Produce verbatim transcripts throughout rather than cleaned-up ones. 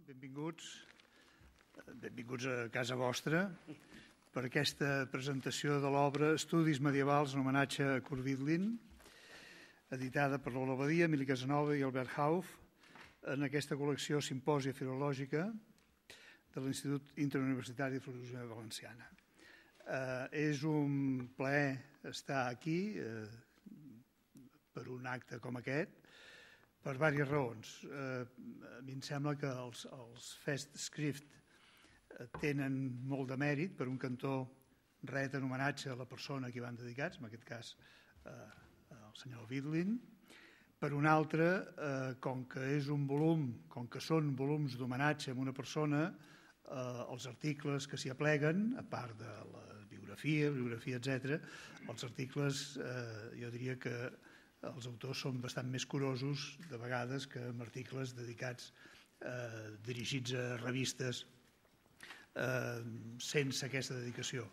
benvinguts, benvinguts a casa vostra per aquesta presentació de l'obra Estudis medievals en homenatge a Kurt Widlin, editada per l'Ola Badia, Emili Casanova i Albert Hauff, en aquesta col·lecció Simpòsia Filològica de l'Institut Interuniversitari de Filologia Valenciana. Eh, és un plaer estar aquí eh, per un acte com aquest, per diverses raons. Eh, a mi em sembla que els, els Fest Schrift tenen molt de mèrit. Per un cantó reten homenatge a la persona a qui van dedicats, en aquest cas eh, el senyor Widlin. Per un altre, eh, com que és un volum, com que són volums d'homenatge a una persona, eh, els articles que s'hi apleguen, a part de la biografia, bibliografia, etcètera, els articles, eh, jo diria que els autors són bastant més curosos de vegades que amb articles dedicats eh, dirigits a revistes eh, sense aquesta dedicació.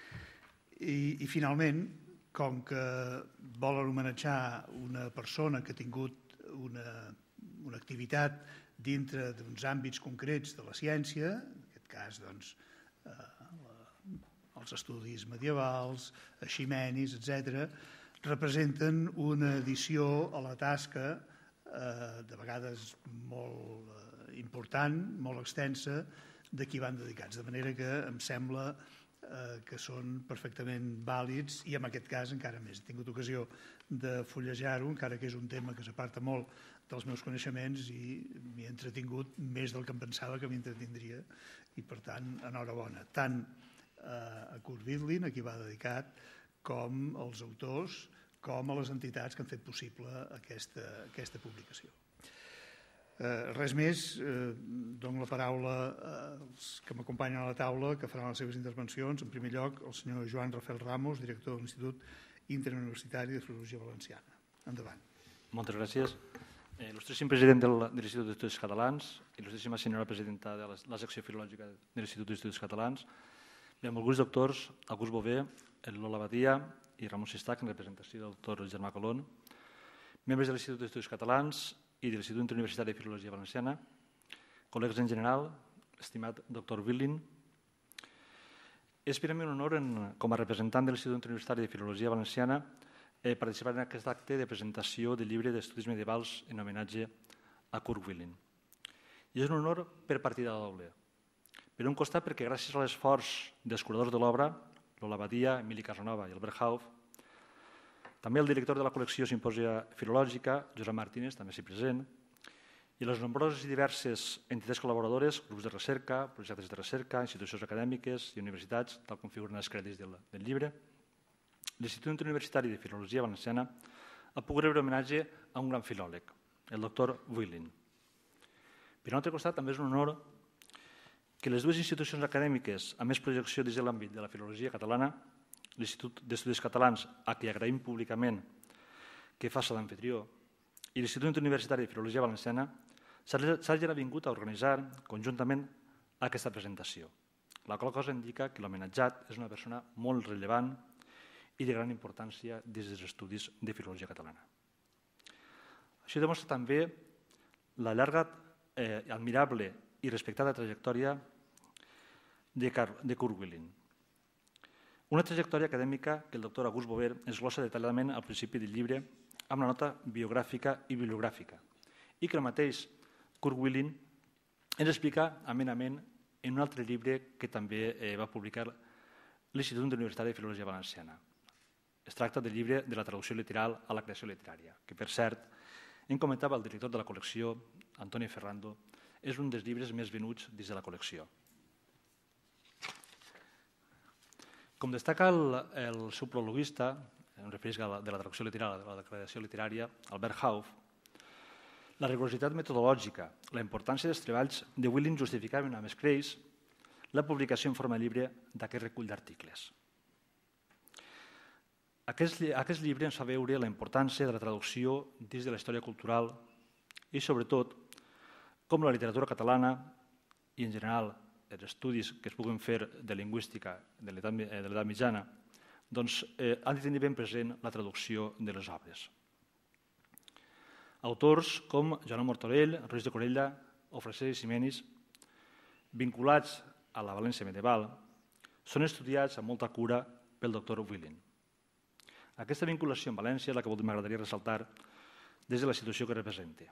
I, i finalment, com que volen homenatjar una persona que ha tingut una, una activitat dintre d'uns àmbits concrets de la ciència, en aquest cas doncs, eh, la, els estudis medievals, eiximenis, etcètera, representen una addició a la tasca, eh, de vegades molt eh, important, molt extensa, de qui van dedicats. De manera que em sembla eh, que són perfectament vàlids i en aquest cas encara més. He tingut ocasió de fullejar-ho, encara que és un tema que s'aparta molt dels meus coneixements i m'hi he entretingut més del que em pensava que m'hi entretindria i per tant, enhorabona. Tant eh, a Kurt Widlin, a qui va dedicat, com als autors, com a les entitats que han fet possible aquesta, aquesta publicació. Eh, res més, eh, dono la paraula als que m'acompanyen a la taula, que faran les seves intervencions. En primer lloc, el senyor Joan Rafael Ramos, director de l'Institut Interuniversitari de Filologia Valenciana. Endavant. Moltes gràcies. Eh, Il·lustríssim president del, de l'Institut d'Estudis Catalans, il·lustríssima senyora presidenta de la, la secció filològica de l'Institut d'Estudis Catalans, benvolguts doctors August Bové, Lola Badia i Ramon Sistac, en representació del doctor Germà Colón, membres de l'Institut d'Estudis Catalans i de l'Institut Interuniversitari de Filologia Valenciana, col·legues en general, estimat doctor Widlin. És per a mi un honor, en, com a representant de l'Institut Interuniversitari de Filologia Valenciana, eh, participar en aquest acte de presentació del llibre d'estudis medievals en homenatge a Kurt Widlin. I és un honor per partida doble. Per un costat, perquè gràcies a l'esforç dels curadors de l'obra, Lola Badia, Emili Casanova i Albert Hauff, també el director de la col·lecció Simpòsia Filològica, Josep Martínez, també s'hi present, i les nombroses i diverses entitats col·laboradores, grups de recerca, projectes de recerca, institucions acadèmiques i universitats, tal com figuren els crèdits del, del llibre, l'Institut Interuniversitari de Filologia Valenciana ha pogut rebre homenatge a un gran filòleg, el doctor Widlin. Per un altre costat, també és un honor que les dues institucions acadèmiques amb més projecció dins de l'àmbit de la filologia catalana, l'Institut d'Estudis Catalans, a qui agraïm públicament que faci l'anfitrió, i l'Institut Interuniversitari de Filologia Valenciana, s'hagin avingut a organitzar conjuntament aquesta presentació, la qual cosa indica que l'homenatjat és una persona molt rellevant i de gran importància dins dels estudis de filologia catalana. Això demostra també la llarga, eh, admirable i respectada trajectòria de, de Kurt Widlin. Una trajectòria acadèmica que el doctor August Bové ens glossa detalladament al principi del llibre amb la nota biogràfica i bibliogràfica i que el mateix Kurt Widlin ens explica amenament en un altre llibre que també eh, va publicar l'Institut Interuniversitari de Filologia Valenciana. Es tracta del llibre de la traducció literal a la creació literària, que per cert, em comentava el director de la col·lecció, Antoni Ferrando, és un dels llibres més venuts dins de la col·lecció. Com destaca el, el seu prologuista, em refereix a la, de la traducció literal, de la creació literària, Albert Hauff, la rigorositat metodològica, la importància dels treballs de Widlin justificaven amb escreix la publicació en forma llibre d'aquest recull d'articles. Aquest, aquest llibre ens fa veure la importància de la traducció dins de la història cultural i, sobretot, com la literatura catalana i, en general, els estudis que es puguen fer de lingüística de l'edat mitjana, doncs, eh, han de tenir ben present la traducció de les obres. Autors com Joan Martorell, Ruiz de Corella o Francesc Eiximenis vinculats a la València medieval són estudiats amb molta cura pel doctor Willing. Aquesta vinculació amb València és la que m'agradaria ressaltar des de la situació que representa.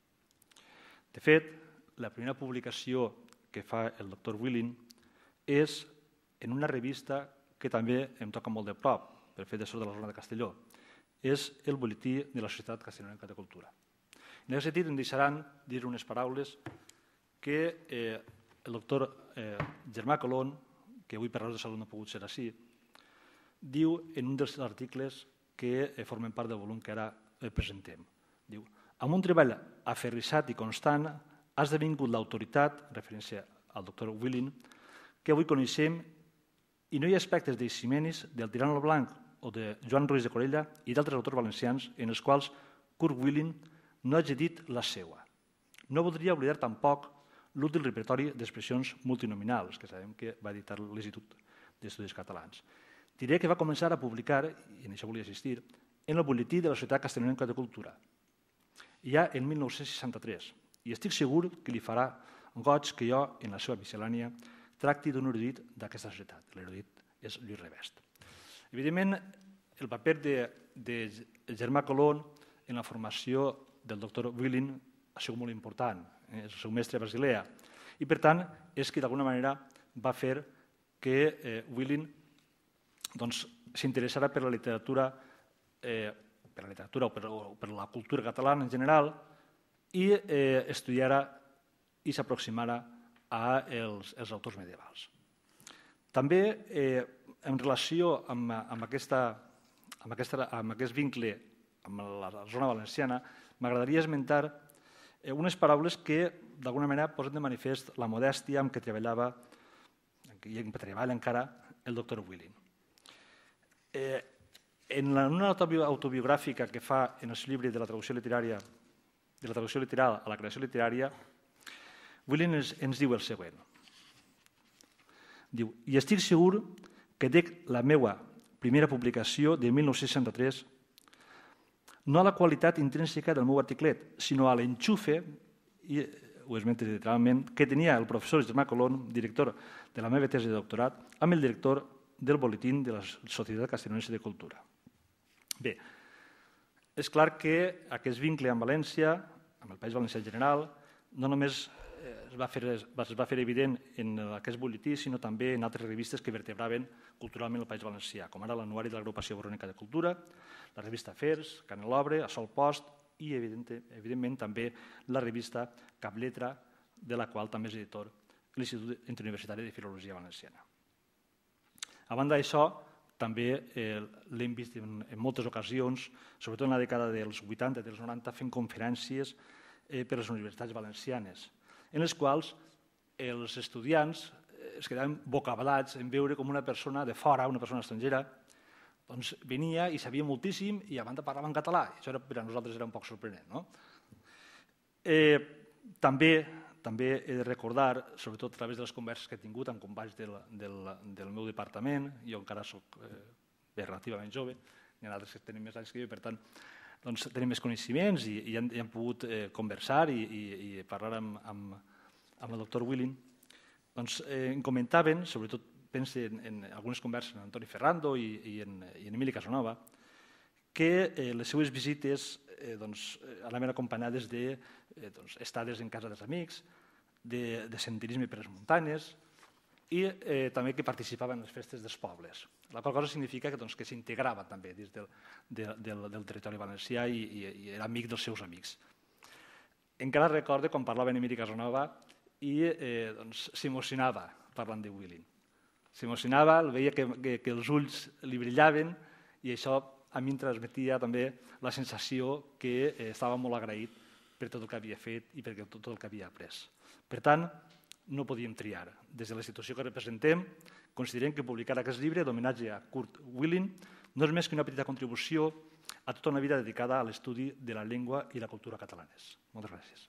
De fet, la primera publicació que fa el doctor Willing és en una revista que també em toca molt de prop, per fet de ser de la zona de Castelló. És el Boletí de la Societat Castellonenca de Cultura. En aquest sentit, em deixaran dir unes paraules que el doctor Germà Colón, que avui per raons de salut no ha pogut ser així, diu en un dels articles que formen part del volum que ara presentem. Diu, amb un treball aferrissat i constant ha esdevingut l'autoritat, referència al doctor Willing, que avui coneixem i no hi ha aspectes d'Eiximenis, del Tirant al Blanc o de Joan Ruiz de Corella i d'altres autors valencians en els quals Kurt Willing no hagi dit la seua. No voldria oblidar tampoc l'útil repertori d'expressions multinominals que sabem que va editar l'Institut d'Estudis Catalans. Diré que va començar a publicar, i en això volia assistir, en el Boletí de la Societat Castellonenca de Cultura, ja en mil nou-cents seixanta-tres, i estic segur que li farà goig que jo, en la seva miscel·lània, tracti d'un erudit d'aquesta societat. L'erudit és Lluís Revest. Evidentment, el paper de Germà Colón en la formació del doctor Willing ha sigut molt important, és el seu mestre a Basilea, i per tant és que d'alguna manera va fer que Willing s'interessara per la literatura per la literatura o per la cultura catalana en general i estudiara i s'aproximara als autors medievals. També, en relació amb aquest vincle amb la zona valenciana, m'agradaria esmentar unes paraules que, d'alguna manera, posen de manifest la modèstia amb què treballava i en què treballa encara el doctor Willing. En una autobiogràfica que fa en el llibre de la traducció literària, de la traducció literal a la creació literària, Willing ens diu el següent. Diu, i estic segur que dec la meva primera publicació de mil nou-cents seixanta-tres no a la qualitat intrínseca del meu articlet, sinó a l'enxufe, i ho esmento literalment, que tenia el professor Germà Colón, director de la meva tesi de doctorat, amb el director del Boletín de la Societat Castellonenca de Cultura. Bé, és clar que aquest vincle amb València, amb el País Valencià en general, no només es va fer evident en aquest boletí, sinó també en altres revistes que vertebraven culturalment el País Valencià, com ara l'Anuari de l'Agrupació Borrònica de Cultura, la revista Afers, Canelobre, a Sol Post i, evidentment, també la revista Capletra, de la qual també és editor l'Institut Interuniversitari de Filologia Valenciana. A banda d'això, també l'hem vist en moltes ocasions, sobretot en la dècada dels vuitanta i dels noranta, fent conferències per a les universitats valencianes, en les quals els estudiants es quedaven bocabadats en veure com una persona de fora, una persona estrangera, venia i sabia moltíssim i a banda parlava en català. Això per a nosaltres era un poc sorprenent. També he de recordar, sobretot a través de les converses que he tingut amb companys del meu departament, jo encara soc relativament jove, n'hi ha altres que tenen més anys que jo, per tant, tenim més coneixements i hem pogut conversar i parlar amb el doctor Willing. Em comentaven, sobretot penso en algunes converses amb Antoni Ferrando i en Emili Casanova, que les seues visites anaven acompanyades d'estades en casa dels amics, de senderisme per les muntanyes i també que participaven en les festes dels pobles. La qual cosa significa que s'integrava també dins del territori valencià i era amic dels seus amics. Encara recordo quan parlava en Emili Casanova i s'emocionava parlant de Willing. S'emocionava, veia que els ulls li brillaven i això a mi em transmetia també la sensació que estava molt agraït per tot el que havia fet i per tot el que havia après. Per tant, no podíem triar. Des de la institució que representem, considerem que publicar aquest llibre d'homenatge a Kurt Willing no és més que una petita contribució a tota una vida dedicada a l'estudi de la llengua i la cultura catalanes. Moltes gràcies.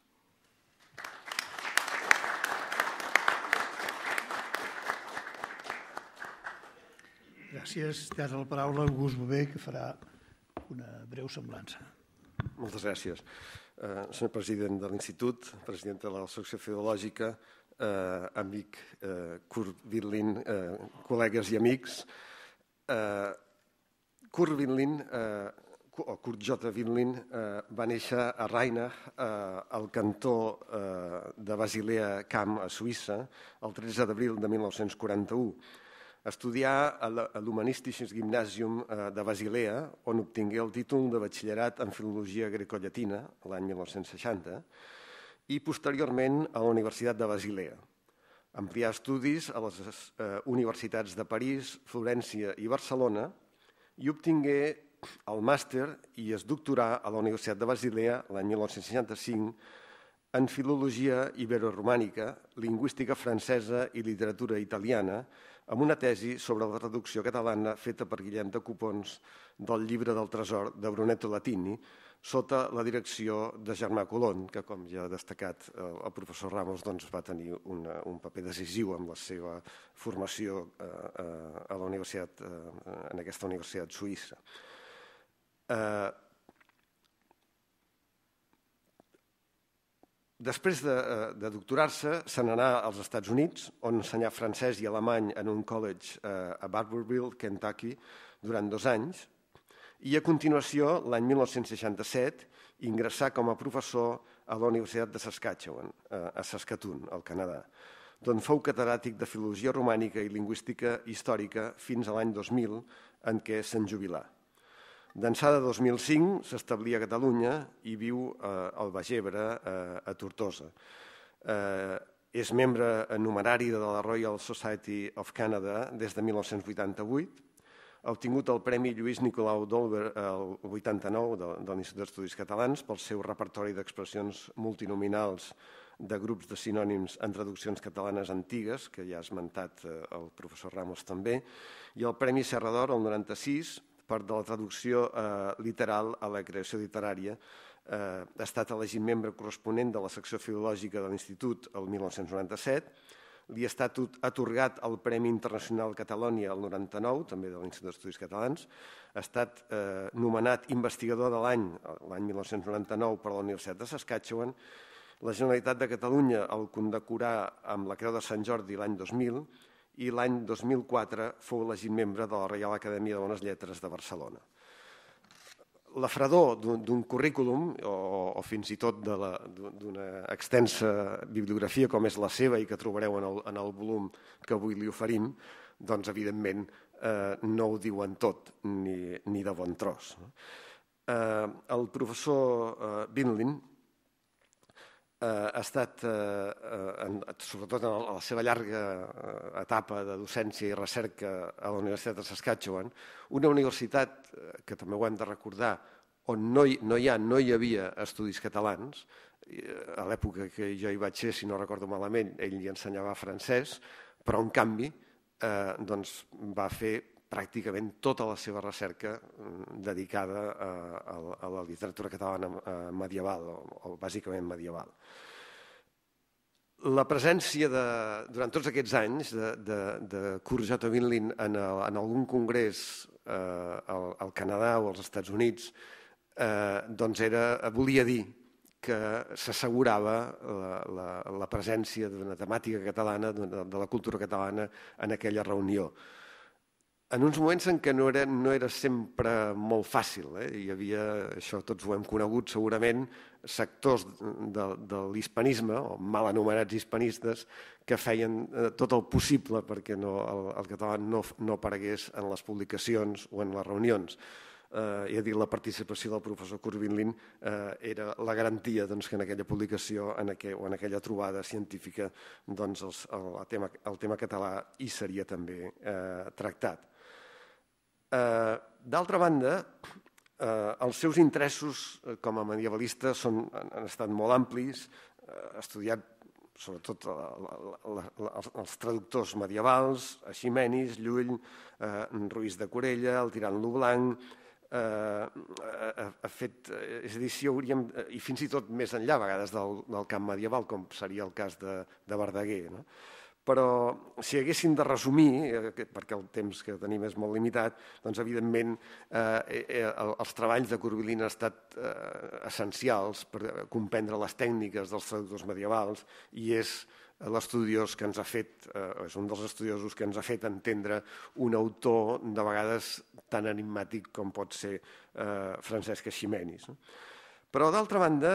Gràcies. Té ara la paraula August Bové, que farà una breu semblança. Moltes gràcies. Senyor president de l'Institut, president de la secció filològica, eh, amic eh, Kurt Widlin, eh, col·legues i amics. Eh, Kurt Widlin, eh, o Kurt J. Widlin, eh, va néixer a Rheinach, eh, al cantó eh, de Basilea Camp, a Suïssa, el tretze d'abril de mil nou-cents quaranta-u. Estudià a l'Humanistisches Gymnasium de Basilea, on obtingué el títol de batxillerat en Filologia Grecollatina l'any mil nou-cents seixanta i posteriorment a la Universitat de Basilea. Amplià estudis a les universitats de París, Florència i Barcelona i obtingué el màster i es doctorà a la Universitat de Basilea l'any mil nou-cents seixanta-cinc en Filologia Iberoromànica, Lingüística francesa i Literatura italiana, amb una tesi sobre la traducció catalana feta per Guillem de Copons del Llibre del Tresor de Brunetto Latini, sota la direcció de Germà Colón, que, com ja ha destacat el professor Ramos, va tenir un paper decisiu en la seva formació a la universitat, en aquesta universitat suïssa. Després de doctorar-se, se n'anà als Estats Units, on ensenyà francès i alemany en un college a Barbourville, Kentucky, durant dos anys, i a continuació, l'any mil nou-cents seixanta-set, ingressà com a professor a la Universitat de Saskatchewan, a Saskatoon, al Canadà, d'on fou catedràtic de Filologia Romànica i Lingüística Històrica fins a l'any dos mil, en què se'n jubilà. D'ençà de dos mil cinc s'establí a Catalunya i viu al Baix Ebre, a Tortosa. És membre numerari de la Royal Society of Canada des de mil nou-cents vuitanta-vuit. Ha obtingut el Premi Lluís Nicolau d'Olwer el vuitanta-nou de l'Institut d'Estudis Catalans pel seu repertori d'expressions multinominals de grups de sinònims en traduccions catalanes antigues, que ja ha esmentat el professor Ramos també, i el Premi Serra d'Or el noranta-sis per de la traducció literal a la creació literària. Ha estat elegit membre corresponent de la secció filològica de l'Institut el mil nou-cents noranta-set. Li ha estat atorgat el Premi Internacional Catalònia el noranta-nou, també de l'Institut d'Estudis Catalans. Ha estat nomenat investigador de l'any, l'any mil nou-cents noranta-nou, per la Universitat de Saskatchewan. La Generalitat de Catalunya el condecorà amb la Creu de Sant Jordi l'any dos mil i l'any dos mil quatre fou elegit membre de la Reial Acadèmia de Bones Lletres de Barcelona. La fredor d'un currículum o fins i tot d'una extensa bibliografia com és la seva i que trobareu en el volum que avui li oferim, doncs evidentment no ho diuen tot ni de bon tros. El professor Widlin ha estat, sobretot en la seva llarga etapa de docència i recerca a la Universitat de Saskatchewan, una universitat que també ho hem de recordar, on no hi ha, no hi havia estudis catalans. A l'època que jo hi vaig ser, si no recordo malament, ell hi ensenyava francès, però en canvi va fer pràcticament tota la seva recerca dedicada a la literatura catalana medieval, o bàsicament medieval. La presència, durant tots aquests anys, de Kurt J. Widlin en algun congrés al Canadà o als Estats Units, doncs volia dir que s'assegurava la presència d'una temàtica catalana, de la cultura catalana, en aquella reunió. En uns moments en què no era sempre molt fàcil. Hi havia, això tots ho hem conegut segurament, sectors de l'hispanisme, o mal anomenats hispanistes, que feien tot el possible perquè el català no aparegués en les publicacions o en les reunions. I a dir, la participació del professor Kurt Widlin era la garantia que en aquella publicació o en aquella trobada científica el tema català hi seria també tractat. D'altra banda, els seus interessos com a medievalista han estat molt amplis. Ha estudiat sobretot els traductors medievals, Eiximenis, Llull, Ruiz de Corella, el Tirant lo Blanc. Ha fet, és a dir, si hauríem, i fins i tot més enllà a vegades del camp medieval, com seria el cas de Verdaguer. Però si haguéssim de resumir, perquè el temps que tenim és molt limitat, doncs evidentment els treballs de Kurt Widlin han estat essencials per comprendre les tècniques dels traductors medievals i és l'estudiós que ens ha fet, és un dels estudiosos que ens ha fet entendre un autor de vegades tan enigmàtic com pot ser Francesc Eiximenis. Però, d'altra banda,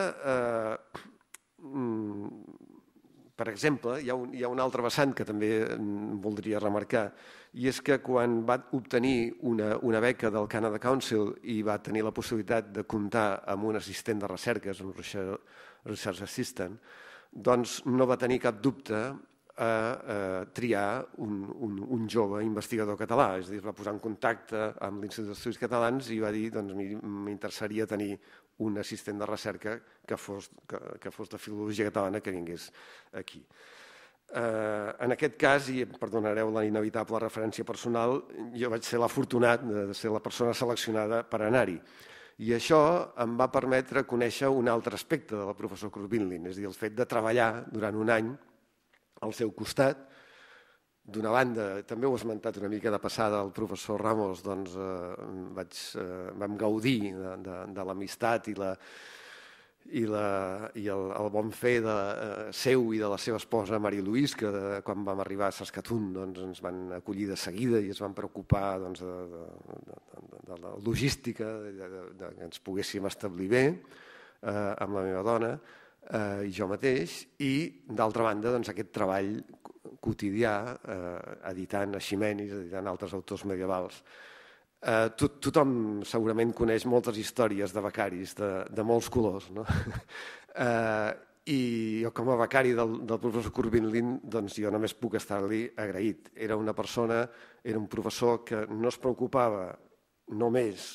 per exemple, hi ha, un, hi ha un altre vessant que també voldria remarcar, i és que quan va obtenir una, una beca del Canada Council i va tenir la possibilitat de comptar amb un assistent de recerca, un research assistant, doncs no va tenir cap dubte a, a triar un, un, un jove investigador català. És a dir, es va posar en contacte amb l'Institut d'Estudis Catalans i va dir doncs m'interessaria tenir un assistent de recerca que fos, que, que fos de filologia catalana que vingués aquí. Eh, en aquest cas, i perdonareu la inevitable referència personal, jo vaig ser l'afortunat de ser la persona seleccionada per anar-hi. I això em va permetre conèixer un altre aspecte del professor Corbinlin, és a dir, el fet de treballar durant un any al seu costat. D'una banda, també ho ha esmentat una mica de passada el professor Ramos, doncs eh, vaig, eh, vam gaudir de, de, de l'amistat i, la, i, la, i el, el bon fer de, eh, seu i de la seva esposa Maria Luís, que de, quan vam arribar a Saskatoon doncs, ens van acollir de seguida i es van preocupar doncs, de, de, de, de, de la logística, de, de, de que ens poguéssim establir bé eh, amb la meva dona eh, i jo mateix, i d'altra banda doncs, aquest treball quotidià, eh, editant Eiximenis, editant altres autors medievals. Eh, to tothom segurament coneix moltes històries de becaris de, de molts colors, no? eh, I jo com a becari del, del professor Corbinlin, doncs jo només puc estar-li agraït. Era una persona, era un professor que no es preocupava només,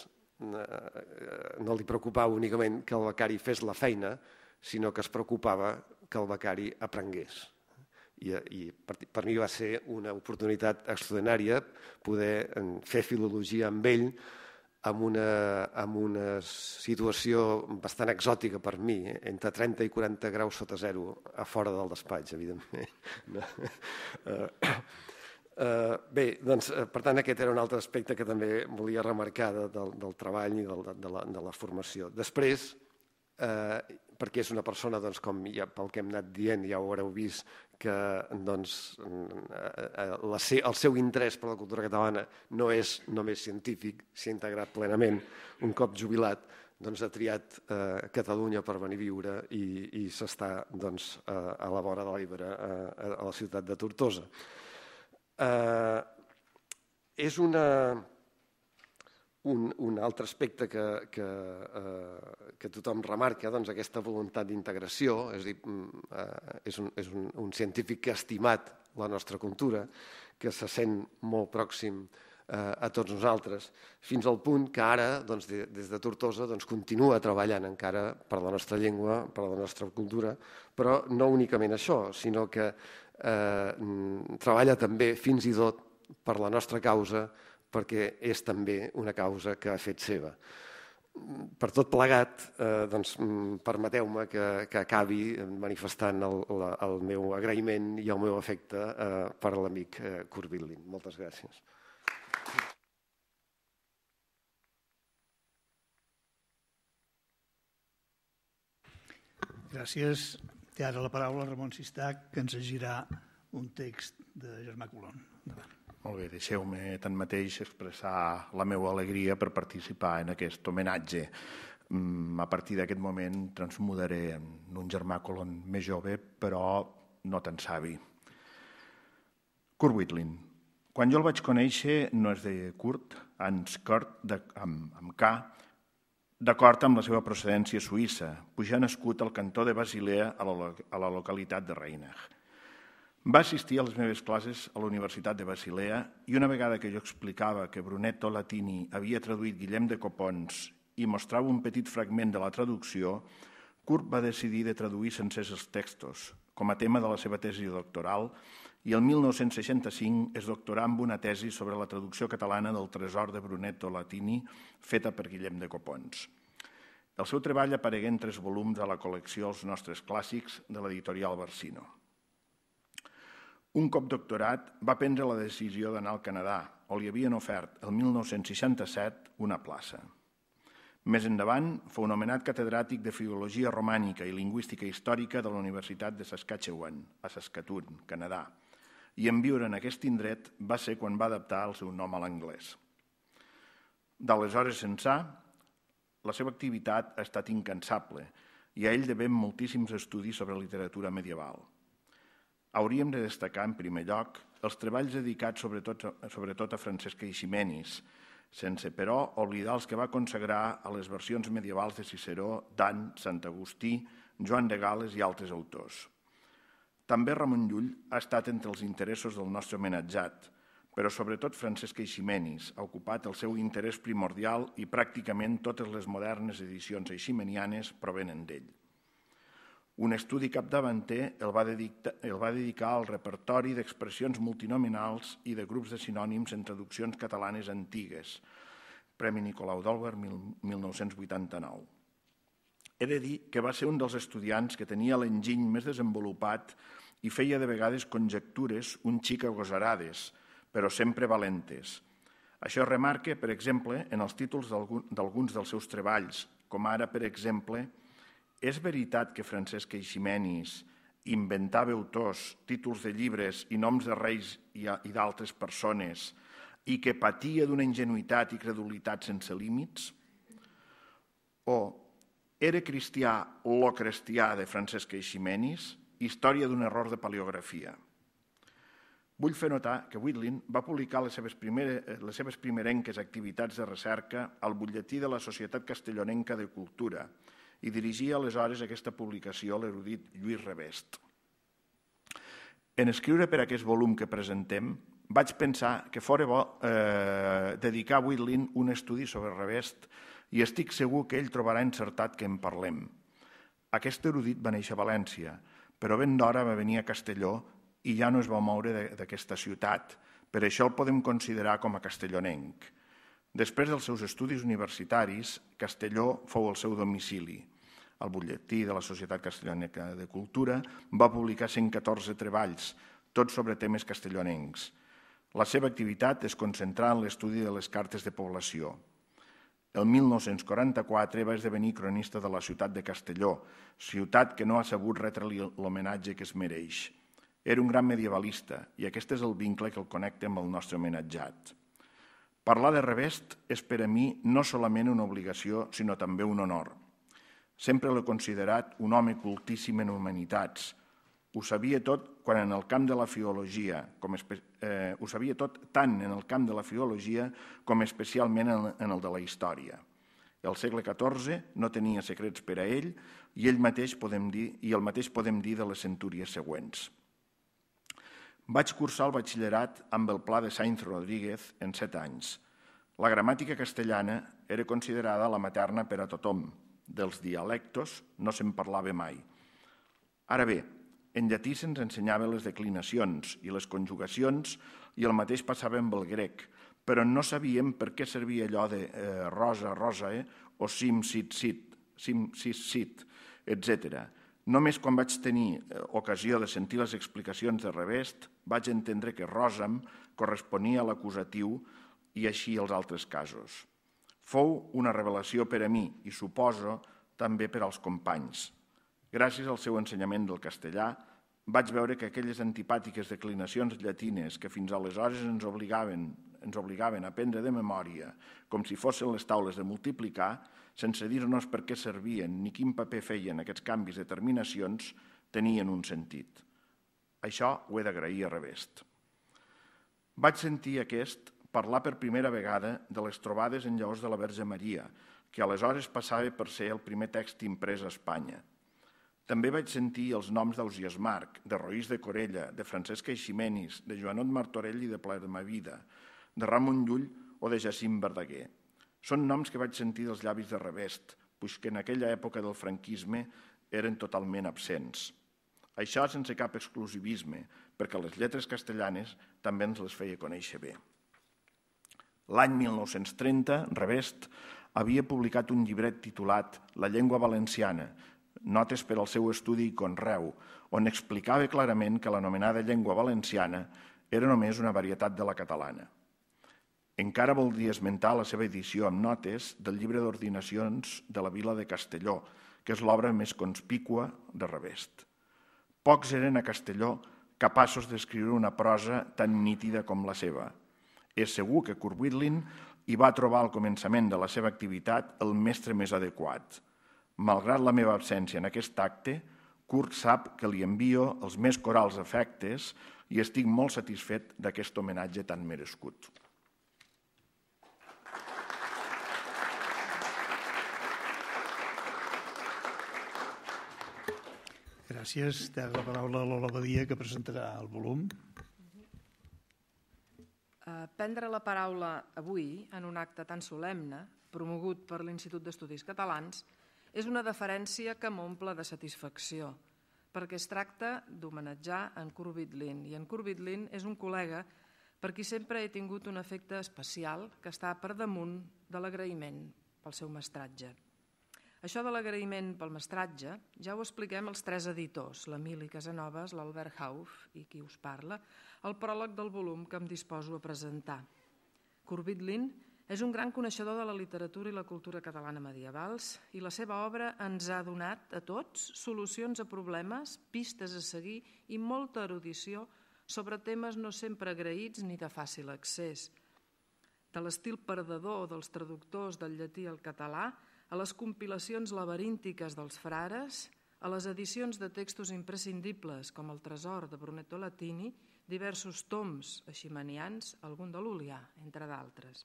eh, no li preocupava únicament que el becari fes la feina, sinó que es preocupava que el becari aprengués. I, i per, per mi va ser una oportunitat extraordinària poder fer filologia amb ell en una, en una situació bastant exòtica per mi, eh? Entre trenta i quaranta graus sota zero a fora del despatx, evidentment. No? Uh, uh, bé, doncs, per tant, aquest era un altre aspecte que també volia remarcar de, del, del treball i de, de, la, de la formació. Després, uh, perquè és una persona, doncs, com ja pel que hem anat dient, ja ho haureu vist, que doncs, la, el seu interès per la cultura catalana no és només científic, s'ha integrat plenament. Un cop jubilat, doncs, ha triat eh, Catalunya per venir a viure i, i s'està doncs, a la vora de l'Ebre, a, a la ciutat de Tortosa. Eh, és una... Un, un altre aspecte que, que, eh, que tothom remarca, doncs, aquesta voluntat d'integració, és, dir, eh, és, un, és un, un científic que ha estimat la nostra cultura, que se sent molt pròxim eh, a tots nosaltres, fins al punt que ara, doncs, de, des de Tortosa, doncs, continua treballant encara per la nostra llengua, per la nostra cultura, però no únicament això, sinó que eh, treballa també fins i tot per la nostra causa, perquè és també una causa que ha fet seva. Per tot plegat, eh, doncs, permeteu-me que, que acabi manifestant el, la, el meu agraïment i el meu afecte eh, per l'amic eh, Corbinlin. Moltes gràcies. Gràcies. Té ara la paraula Ramon Sistac, que ens llegirà un text de Germà Colom. Endavant. Molt bé, deixeu-me tanmateix expressar la meva alegria per participar en aquest homenatge. A partir d'aquest moment transmudaré en un Germà Colom més jove, però no tan savi. Kurt Wildin. Quan jo el vaig conèixer no és de Kurt, ans Kurt, de, amb, amb K, d'acord amb la seva procedència suïssa, pujar nascut al cantó de Basilea a la, a la localitat de Rheinach. Va assistir a les meves classes a la Universitat de Basilea i una vegada que jo explicava que Brunetto Latini havia traduït Guillem de Copons i mostrava un petit fragment de la traducció, Kurt va decidir de traduir sencers els textos, com a tema de la seva tesi doctoral, i el mil nou-cents seixanta-cinc es doctorà amb una tesi sobre la traducció catalana del tresor de Brunetto Latini feta per Guillem de Copons. El seu treball aparegué en tres volums a la col·lecció Els nostres clàssics de l'editorial Barsino. Un cop doctorat, va prendre la decisió d'anar al Canadà, on li havien ofert el mil nou-cents seixanta-set una plaça. Més endavant, fou nomenat catedràtic de Filologia Romànica i Lingüística Històrica de la Universitat de Saskatchewan, a Saskatoon, Canadà, i en viure en aquest indret va ser quan va adaptar el seu nom a l'anglès. D'aleshores ençà, la seva activitat ha estat incansable i a ell devem moltíssims estudis sobre literatura medieval. Hauríem de destacar, en primer lloc, els treballs dedicats sobretot, sobretot a Francesc Eiximenis, sense, però, oblidar els que va consagrar a les versions medievals de Ciceró, Dan, Sant Agustí, Joan de Gal·les i altres autors. També Ramon Llull ha estat entre els interessos del nostre homenatjat, però sobretot Francesc Eiximenis ha ocupat el seu interès primordial i pràcticament totes les modernes edicions eiximenianes provenen d'ell. Un estudi capdavanter el va, dedicar, el va dedicar al repertori d'expressions multinominals i de grups de sinònims en traduccions catalanes antigues, Premi Nicolau d'Olwer, mil nou-cents vuitanta-nou. He de dir que va ser un dels estudiants que tenia l'enginy més desenvolupat i feia de vegades conjectures un xic agosarades, però sempre valentes. Això es remarca, per exemple, en els títols d'alguns dels seus treballs, com ara, per exemple, és veritat que Francesc Eiximenis inventava autors, títols de llibres i noms de reis i d'altres persones i que patia d'una ingenuïtat i credulitat sense límits? O era cristià lo cristià de Francesc Eiximenis, història d'un error de paleografia. Vull fer notar que Wheatlin va publicar les seves, primer, les seves primerenques activitats de recerca al butlletí de la Societat Castellonenca de Cultura i dirigia aleshores aquesta publicació l'erudit Lluís Revest. En escriure per aquest volum que presentem, vaig pensar que fora bo eh, dedicar a Wheatlin un estudi sobre Revest i estic segur que ell trobarà encertat que en parlem. Aquest erudit va néixer a València, però ben d'hora va venir a Castelló i ja no es va moure d'aquesta ciutat. Per això el podem considerar com a castellonenc. Després dels seus estudis universitaris, Castelló fou el seu domicili. El butlletí de la Societat Castellonenca de Cultura va publicar cent catorze treballs, tots sobre temes castellonencs. La seva activitat es concentrà en l'estudi de les cartes de població. El mil nou-cents quaranta-quatre va esdevenir cronista de la ciutat de Castelló, ciutat que no ha sabut retre-li l'homenatge que es mereix. Era un gran medievalista i aquest és el vincle que el connecta amb el nostre homenatjat. Parlar de Revest és per a mi no solament una obligació, sinó també un honor. Sempre l'he considerat un home cultíssim en humanitats. Ho sabia tot quan en el camp de la filologia, com eh, ho sabia tot tant en el camp de la filologia com especialment en, en el de la història. El segle catorze no tenia secrets per a ell i ell mateix podem dir, i el mateix podem dir de les centúries següents. Vaig cursar el batxillerat amb el pla de Sainz Rodríguez en set anys. La gramàtica castellana era considerada la materna per a tothom. Dels dialectos no se'n parlava mai. Ara bé, en llatí se'ns ensenyava les declinacions i les conjugacions i el mateix passava amb el grec, però no sabíem per què servia allò de eh, rosa, rosae o sim, sit, sit, sim, sis, sit, etcètera. Només quan vaig tenir ocasió de sentir les explicacions de Revest vaig entendre que rosam corresponia a l'acusatiu i així als altres casos. Fou una revelació per a mi i suposo també per als companys. Gràcies al seu ensenyament del castellà vaig veure que aquelles antipàtiques declinacions llatines que fins aleshores ens obligaven, ens obligaven a aprendre de memòria com si fossin les taules de multiplicar, sense dir-nos per què servien ni quin paper feien aquests canvis de terminacions, tenien un sentit. Això ho he d'agrair a Revest. Vaig sentir aquest parlar per primera vegada de les trobades en llaors de la Verge Maria, que aleshores passava per ser el primer text imprès a Espanya. També vaig sentir els noms d'Ausiàs March, de Roís de Corella, de Francesc Eiximenis, de Joanot Martorell i de Plademavida, de Ramon Llull o de Jacint Verdaguer. Són noms que vaig sentir dels llavis de Revest, puix que en aquella època del franquisme eren totalment absents. Això sense cap exclusivisme, perquè les lletres castellanes també ens les feia conèixer bé. L'any mil nou-cents trenta, Revest havia publicat un llibret titulat La llengua valenciana, notes per al seu estudi i conreu, on explicava clarament que l'anomenada llengua valenciana era només una varietat de la catalana. Encara voldria esmentar la seva edició amb notes del llibre d'ordinacions de la vila de Castelló, que és l'obra més conspícua de Revest. Pocs eren a Castelló capaços d'escriure una prosa tan nítida com la seva. És segur que Kurt Widlin hi va trobar al començament de la seva activitat el mestre més adequat. Malgrat la meva absència en aquest acte, Kurt sap que li envio els més corals afectes i estic molt satisfet d'aquest homenatge tan merescut. Gràcies. Té la paraula a Lola Badia, que presentarà el volum. Prendre la paraula avui en un acte tan solemne, promogut per l'Institut d'Estudis Catalans, és una deferència que m'omple de satisfacció, perquè es tracta d'homenatjar en Kurt Widlin. I en Kurt Widlin és un col·lega per qui sempre he tingut un efecte especial que està per damunt de l'agraïment pel seu mestratge. Això de l'agraïment pel mestratge ja ho expliquem els tres editors, l'Emili Casanovas, l'Albert Hauff i qui us parla, al pròleg del volum que em disposo a presentar. Kurt Widlin és un gran coneixedor de la literatura i la cultura catalana medievals i la seva obra ens ha donat a tots solucions a problemes, pistes a seguir i molta erudició sobre temes no sempre agraïts ni de fàcil accés. De l'estil perdedor dels traductors del llatí al català a les compilacions laberíntiques dels frares, a les edicions de textos imprescindibles com el Tresor de Brunetto Latini, diversos toms aiximanians, algun de Llulià, entre d'altres.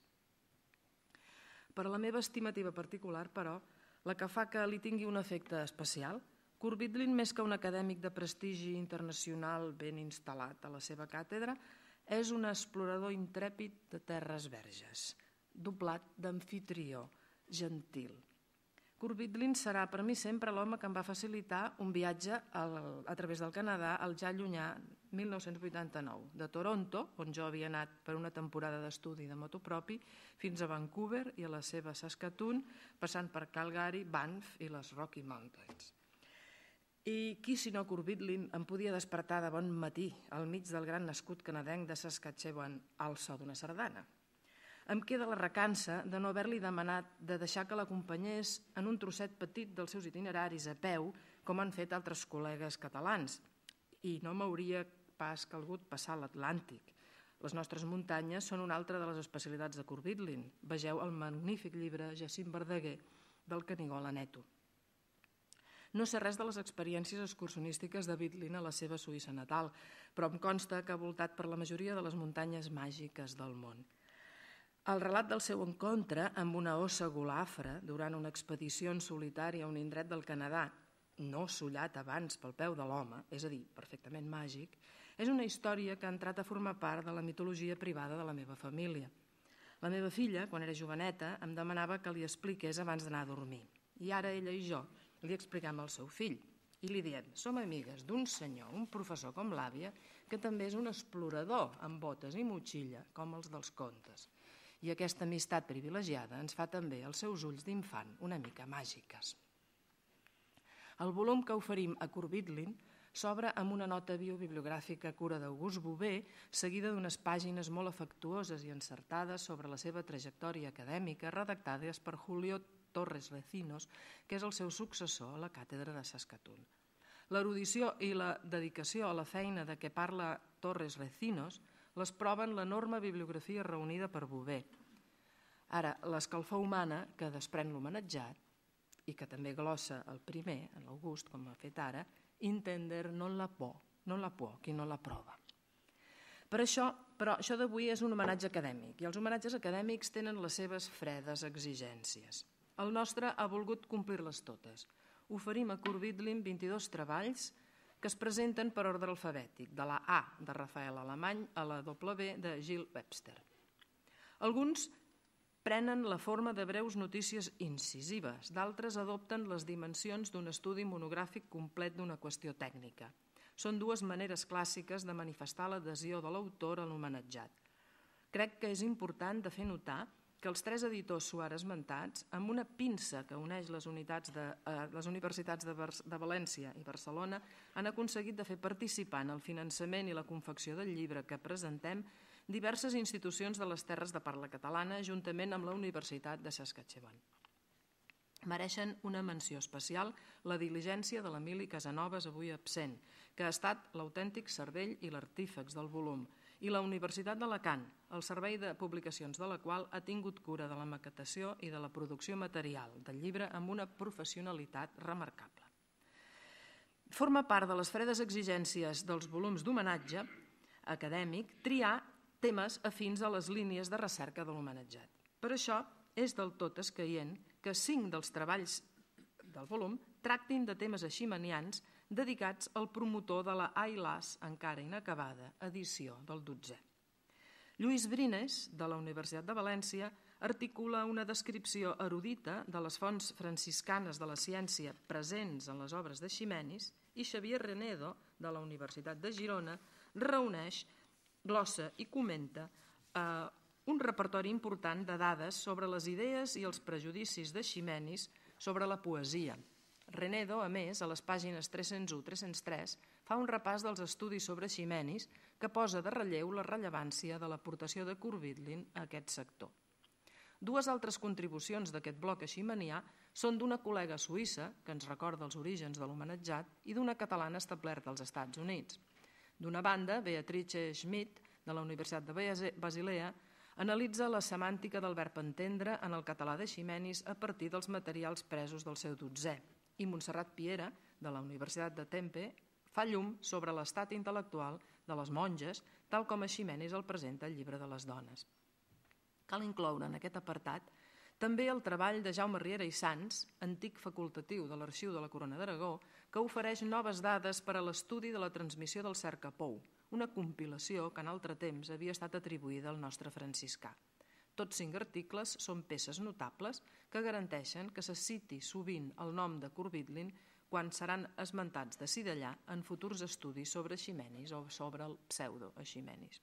Per a la meva estimativa particular, però, la que fa que li tingui un efecte especial, Kurt Widlin, més que un acadèmic de prestigi internacional ben instal·lat a la seva càtedra, és un explorador intrèpid de terres verges, doblat d'amfitrió, gentil. Kurt Widlin serà per mi sempre l'home que em va facilitar un viatge a través del Canadà al ja llunyà mil nou-cents vuitanta-nou, de Toronto, on jo havia anat per una temporada d'estudi de moto propi, fins a Vancouver i a la seva Saskatoon, passant per Calgary, Banff i les Rocky Mountains. I qui, si no Kurt Widlin, em podia despertar de bon matí al mig del gran nascut canadenc de Saskatchewan al so d'una sardana? Em queda la recança de no haver-li demanat de deixar que l'acompanyés en un trosset petit dels seus itineraris a peu, com han fet altres col·legues catalans, i no m'hauria pas calgut passar l'Atlàntic. Les nostres muntanyes són una altra de les especialitats de Kurt Widlin. Vegeu el magnífic llibre Jacint Verdaguer del Canigó a l'Aneto. No sé res de les experiències excursionístiques de Widlin a la seva Suïssa natal, però em consta que ha voltat per la majoria de les muntanyes màgiques del món. El relat del seu encontre amb una ossa golafra durant una expedició en solitari a un indret del Canadà, no sollat abans pel peu de l'home, és a dir, perfectament màgic, és una història que ha entrat a formar part de la mitologia privada de la meva família. La meva filla, quan era joveneta, em demanava que li expliqués abans d'anar a dormir. I ara ella i jo li explicam al seu fill i li diem: som amigues d'un senyor, un professor com l'àvia, que també és un explorador amb botes i motxilla, com els dels contes. I aquesta amistat privilegiada ens fa també els seus ulls d'infant una mica màgiques. El volum que oferim a Kurt Widlin s'obre amb una nota biobibliogràfica a cura d'August Bové, seguida d'unes pàgines molt afectuoses i encertades sobre la seva trajectòria acadèmica, redactades per Julio Torres Recinos, que és el seu successor a la càtedra de Saskatoon. L'erudició i la dedicació a la feina de què parla Torres Recinos les proven l'enorme bibliografia reunida per Bové. Ara, l'escalfor humana que desprèn l'homenatjat i que també glossa el primer, l'August, com ha fet ara, intender non la può, non la può, qui no la prova. Per això, però, això d'avui és un homenatge acadèmic i els homenatges acadèmics tenen les seves fredes exigències. El nostre ha volgut complir-les totes. Oferim a Kurt Widlin vint-i-dos treballs que es presenten per ordre alfabètic, de la A de Rafael Alemany a la W de Gilles Webster. Alguns prenen la forma de breus notícies incisives, d'altres adopten les dimensions d'un estudi monogràfic complet d'una qüestió tècnica. Són dues maneres clàssiques de manifestar l'adhesió de l'autor a l'homenatjat. Crec que és important de fer notar que els tres editors suara esmentats, amb una pinça que uneix les, unitats de, eh, les universitats de, de València i Barcelona, han aconseguit de fer participar en el finançament i la confecció del llibre que presentem diverses institucions de les terres de parla catalana, juntament amb la Universitat de Saskatchewan. Mereixen una menció especial la diligència de l'Emili Casanovas, avui absent, que ha estat l'autèntic cervell i l'artífex del volum, i la Universitat d'Alacant, el servei de publicacions de la qual ha tingut cura de la maquetació i de la producció material del llibre amb una professionalitat remarcable. Forma part de les fredes exigències dels volums d'homenatge acadèmic triar temes afins a les línies de recerca de l'homenatjat. Per això és del tot escaient que cinc dels treballs del volum tractin de temes aiximanians dedicats al promotor de la Ai Las, encara inacabada, edició del dotzè. Lluís Brines, de la Universitat de València, articula una descripció erudita de les fonts franciscanes de la ciència presents en les obres de Ximenis i Xavier Renedo, de la Universitat de Girona, reuneix, glossa i comenta eh, un repertori important de dades sobre les idees i els prejudicis de Ximenis sobre la poesia. Renedo, a més, a les pàgines tres-cents u a tres-cents tres, fa un repàs dels estudis sobre Ximenis que posa de relleu la rellevància de l'aportació de Kurvidlin a aquest sector. Dues altres contribucions d'aquest bloc ximenià són d'una col·lega suïssa, que ens recorda els orígens de l'homenatjat, i d'una catalana establerta als Estats Units. D'una banda, Beatrice Schmidt, de la Universitat de Basilea, analitza la semàntica del verb entendre en el català de Ximenis a partir dels materials presos del seu dotzè, i Montserrat Piera, de la Universitat de Tempe, fa llum sobre l'estat intel·lectual de les monges, tal com a Ximenis el presenta al llibre de les dones. Cal incloure en aquest apartat també el treball de Jaume Riera i Sans, antic facultatiu de l'Arxiu de la Corona d'Aragó, que ofereix noves dades per a l'estudi de la transmissió del cercapou, una compilació que en altre temps havia estat atribuïda al nostre franciscà. Tots cinc articles són peces notables que garanteixen que se citi sovint el nom de Kurvidlin quan seran esmentats d'ací d'allà en futurs estudis sobre Ximenis o sobre el pseudo a Ximenis.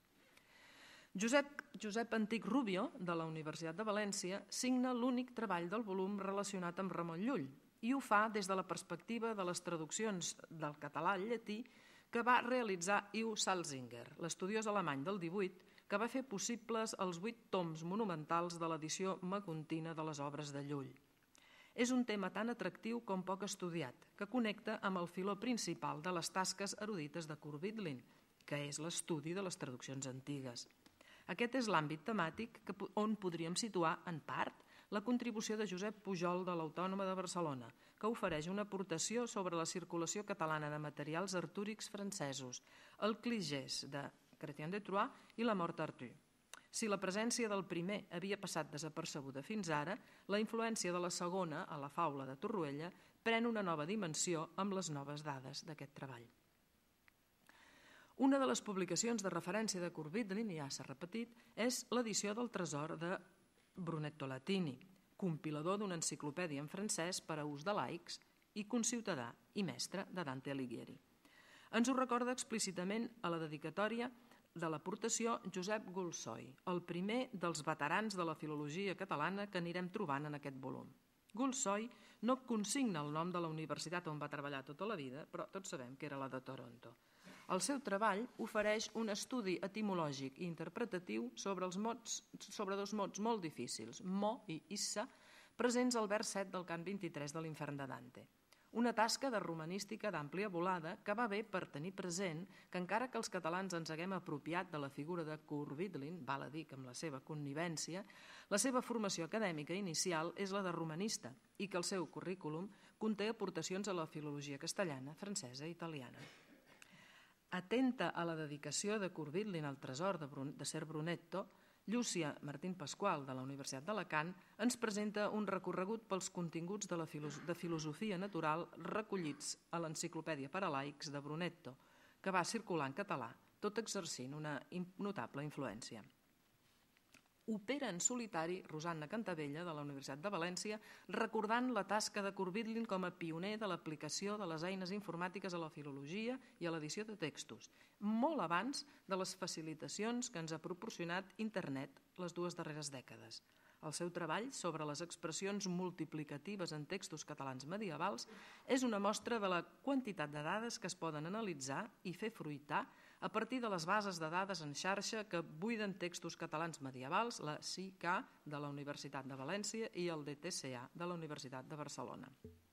Josep, Josep Antic Rubio, de la Universitat de València, signa l'únic treball del volum relacionat amb Ramon Llull i ho fa des de la perspectiva de les traduccions del català al llatí que va realitzar Iu Salzinger, l'estudiós alemany del divuit, que va fer possibles els vuit toms monumentals de l'edició macontina de les obres de Llull. És un tema tan atractiu com poc estudiat, que connecta amb el filó principal de les tasques erudites de Kurvidlin, que és l'estudi de les traduccions antigues. Aquest és l'àmbit temàtic on podríem situar, en part, la contribució de Josep Pujol de l'Autònoma de Barcelona, que ofereix una aportació sobre la circulació catalana de materials artúrics francesos, el Cligès de Chrétien de Troyes i la Mort d'Arthur. Si la presència del primer havia passat desapercebuda fins ara, la influència de la segona, a la faula de Torroella, pren una nova dimensió amb les noves dades d'aquest treball. Una de les publicacions de referència de Kurvidlin, ja s'ha repetit, és l'edició del Tresor de Brunetto Latini, compilador d'una enciclopèdia en francès per a ús de laics i conciutadà i mestre de Dante Alighieri. Ens ho recorda explícitament a la dedicatòria de l'aportació Josep Gulsoi, el primer dels veterans de la filologia catalana que anirem trobant en aquest volum. Gulsoi no consigna el nom de la universitat on va treballar tota la vida, però tots sabem que era la de Toronto. El seu treball ofereix un estudi etimològic i interpretatiu sobre, els mots, sobre dos mots molt difícils, mo i issa, presents al vers set del cant vint-i-tres de l'Infern de Dante. Una tasca de romanística d'àmplia volada que va bé per tenir present que encara que els catalans ens haguem apropiat de la figura de Kurvidlin, val a dir que amb la seva connivència, la seva formació acadèmica inicial és la de romanista i que el seu currículum conté aportacions a la filologia castellana, francesa i italiana. Atenta a la dedicació de Kurvidlin al tresor de, Brun de Ser Brunetto, Llúcia Martín Pasqual, de la Universitat d'Alacant, ens presenta un recorregut pels continguts de la filos de filosofia natural recollits a l'enciclopèdia per a laics de Brunetto, que va circular en català, tot exercint una notable influència. Opera en solitari Rosanna Cantavella, de la Universitat de València, recordant la tasca de Kurvidlin com a pioner de l'aplicació de les eines informàtiques a la filologia i a l'edició de textos, molt abans de les facilitacions que ens ha proporcionat Internet les dues darreres dècades. El seu treball sobre les expressions multiplicatives en textos catalans medievals és una mostra de la quantitat de dades que es poden analitzar i fer fruitar a partir de les bases de dades en xarxa que buiden textos catalans medievals, la C I C A de la Universitat de València i el D T C A de la Universitat de Barcelona.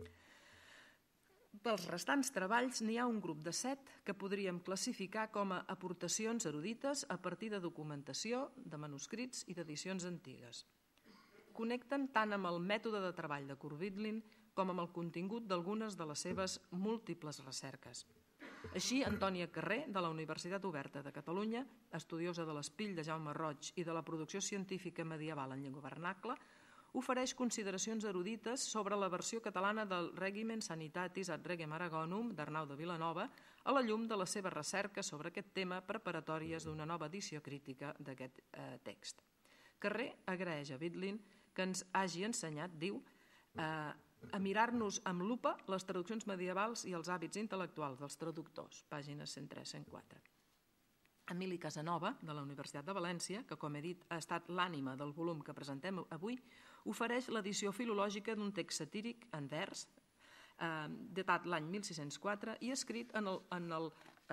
Pels restants treballs n'hi ha un grup de set que podríem classificar com a aportacions erudites a partir de documentació, de manuscrits i d'edicions antigues. Connecten tant amb el mètode de treball de Corbidlin com amb el contingut d'algunes de les seves múltiples recerques. Així, Antònia Carré, de la Universitat Oberta de Catalunya, estudiosa de l'espill de Jaume Roig i de la producció científica medieval en llengua vernacle, ofereix consideracions erudites sobre la versió catalana del Regimen Sanitatis ad Regem Aragonum d'Arnau de Vilanova a la llum de la seva recerca sobre aquest tema preparatòries d'una nova edició crítica d'aquest eh, text. Carré agraeix a Bidlin que ens hagi ensenyat, diu, eh, a mirar-nos amb lupa les traduccions medievals i els hàbits intel·lectuals dels traductors, pàgines cent tres a cent quatre. Emili Casanova, de la Universitat de València, que, com he dit, ha estat l'ànima del volum que presentem avui, ofereix l'edició filològica d'un text satíric en vers, eh, datat l'any mil sis-cents quatre i escrit en el... En el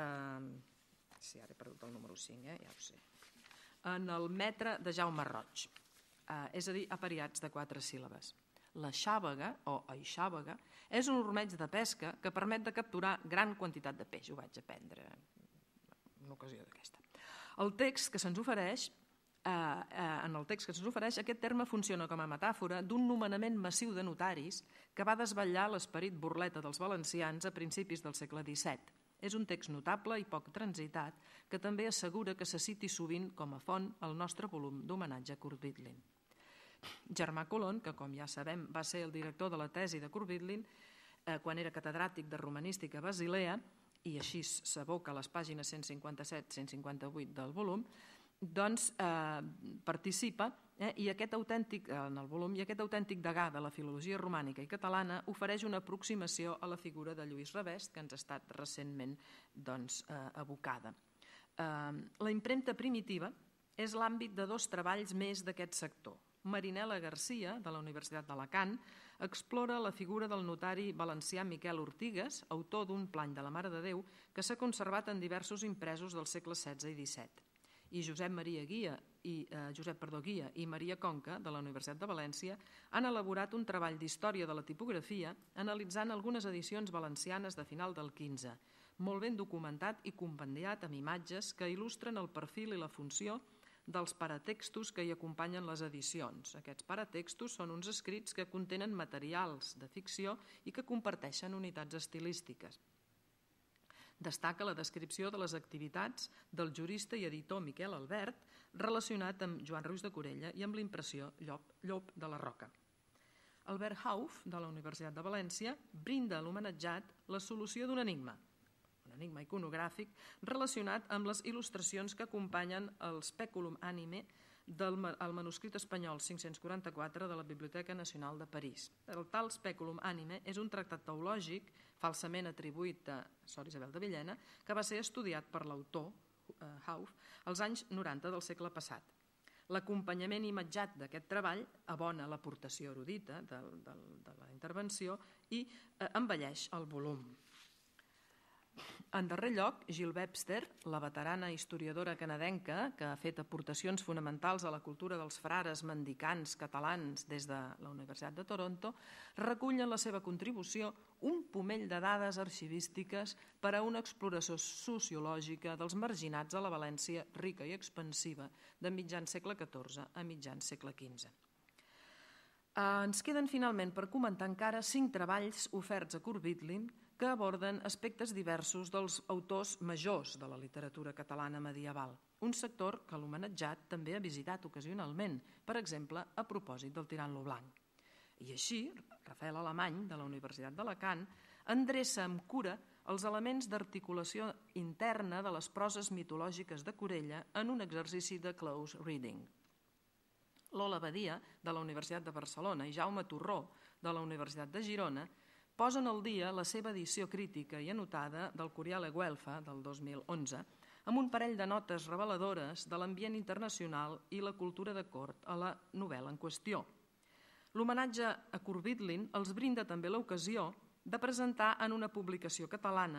eh, sí, ara he perdut el número cinc, eh, ja ho sé. En el metre de Jaume Roig, eh, és a dir, apariats de quatre síl·labes. La xàvega, o aixàvega, és un ormeig de pesca que permet de capturar gran quantitat de peix. Ho vaig aprendre en ocasió d'aquesta. El text que se'ns ofereix, eh, eh, en el text que se'ns ofereix, aquest terme funciona com a metàfora d'un nomenament massiu de notaris que va desvetllar l'esperit burleta dels valencians a principis del segle disset. És un text notable i poc transitat que també assegura que se citi sovint com a font el nostre volum d'homenatge a Corbidlin. Germà Colón, que com ja sabem va ser el director de la tesi de Corbidlin eh, quan era catedràtic de romanística a Basilea, i així s'aboca a les pàgines cent cinquanta-set a cent cinquanta-vuit del volum, doncs eh, participa eh, i aquest autèntic, en el volum i aquest autèntic degà de la filologia romànica i catalana ofereix una aproximació a la figura de Lluís Revest, que ens ha estat recentment doncs, eh, evocada. Eh, la impremta primitiva és l'àmbit de dos treballs més d'aquest sector. Marinela Garcia, de la Universitat d'Alacant, explora la figura del notari valencià Miquel Ortigues, autor d'un plany de la Mare de Déu que s'ha conservat en diversos impresos del segle setze i disset. I Josep Maria Guia i eh, Josep perdó, Guia i Maria Conca, de la Universitat de València, han elaborat un treball d'història de la tipografia analitzant algunes edicions valencianes de final del quinze, molt ben documentat i compendiat amb imatges que il·lustren el perfil i la funció dels paratextos que hi acompanyen les edicions. Aquests paratextos són uns escrits que contenen materials de ficció i que comparteixen unitats estilístiques. Destaca la descripció de les activitats del jurista i editor Miquel Albert relacionat amb Joan Ruiz de Corella i amb l'impressió Llop, Llop de la Roca. Albert Hauff, de la Universitat de València, brinda a l'homenatjat la solució d'un enigma, un enigma iconogràfic relacionat amb les il·lustracions que acompanyen el Speculum Anime del manuscrit espanyol cinc-cents quaranta-quatre de la Biblioteca Nacional de París. El tal Speculum Anime és un tractat teològic falsament atribuït a Sor Isabel de Villena que va ser estudiat per l'autor, eh, Hauff, als anys noranta del segle passat. L'acompanyament imatjat d'aquest treball abona l'aportació erudita de, de, de la intervenció i eh, embelleix el volum. En darrer lloc, Jill Webster, la veterana historiadora canadenca que ha fet aportacions fonamentals a la cultura dels frares mendicants catalans des de la Universitat de Toronto, recull en la seva contribució un pomell de dades arxivístiques per a una exploració sociològica dels marginats a la València rica i expansiva de mitjan segle catorze a mitjan segle quinze. Ens queden finalment per comentar encara cinc treballs oferts a Corbidlin que aborden aspectes diversos dels autors majors de la literatura catalana medieval, un sector que l'homenatjat també ha visitat ocasionalment, per exemple, a propòsit del tirant-lo blanc. I així, Rafael Alemany, de la Universitat d'Alacant, endreça amb cura els elements d'articulació interna de les proses mitològiques de Corella en un exercici de close reading. Lola Badia, de la Universitat de Barcelona, i Jaume Torró, de la Universitat de Girona, posen al dia la seva edició crítica i anotada del Curiale Güelfa del dos mil onze, amb un parell de notes reveladores de l'ambient internacional i la cultura de cort a la novel·la en qüestió. L'homenatge a Corbidlin els brinda també l'ocasió de presentar en una publicació catalana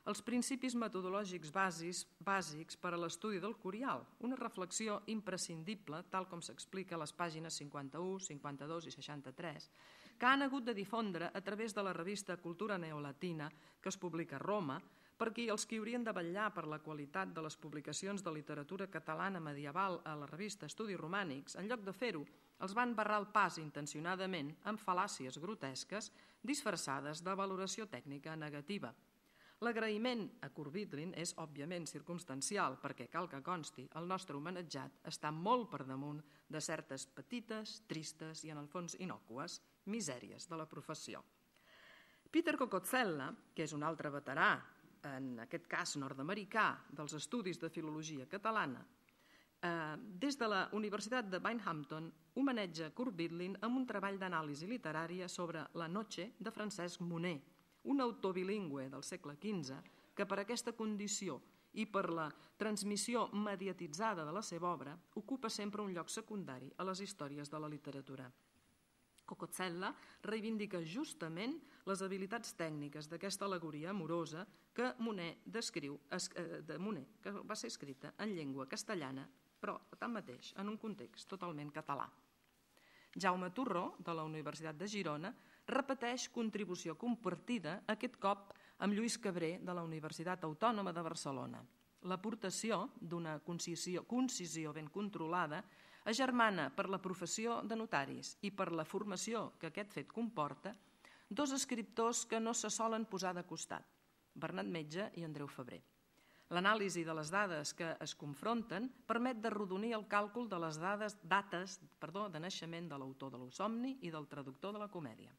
els principis metodològics bàsics per a l'estudi del curial, una reflexió imprescindible, tal com s'explica a les pàgines cinquanta-u, cinquanta-dos i seixanta-tres, que han hagut de difondre a través de la revista Cultura Neolatina, que es publica a Roma, perquè els que haurien de vetllar per la qualitat de les publicacions de literatura catalana medieval a la revista Estudis Romànics, en lloc de fer-ho, els van barrar el pas intencionadament amb fal·làcies grotesques disfressades de valoració tècnica negativa. L'agraïment a Corbidlin és, òbviament, circumstancial, perquè cal que consti, el nostre homenatjat està molt per damunt de certes petites, tristes i, en el fons, innòcues misèries de la professió. Peter Cocozzella, que és un altre veterà, en aquest cas nord-americà, dels estudis de filologia catalana, des de la Universitat de Binghamton homenatja Corbidlin amb un treball d'anàlisi literària sobre La noche de Francesc Moner, un autor bilingüe del segle quinze que per aquesta condició i per la transmissió mediatitzada de la seva obra ocupa sempre un lloc secundari a les històries de la literatura. Cocozzella reivindica justament les habilitats tècniques d'aquesta al·legoria amorosa que Moner descriu, de Moner, que va ser escrita en llengua castellana, però tanmateix en un context totalment català. Jaume Torró, de la Universitat de Girona, repeteix contribució compartida, aquest cop amb Lluís Cabré, de la Universitat Autònoma de Barcelona. L'aportació d'una concisió, concisió ben controlada agermana per la professió de notaris i per la formació que aquest fet comporta dos escriptors que no se solen posar de costat, Bernat Metge i Andreu Febrer. L'anàlisi de les dades que es confronten permet d'arrodonir el càlcul de les dades, dates perdó, de naixement de l'autor de l'Somni i del traductor de la comèdia.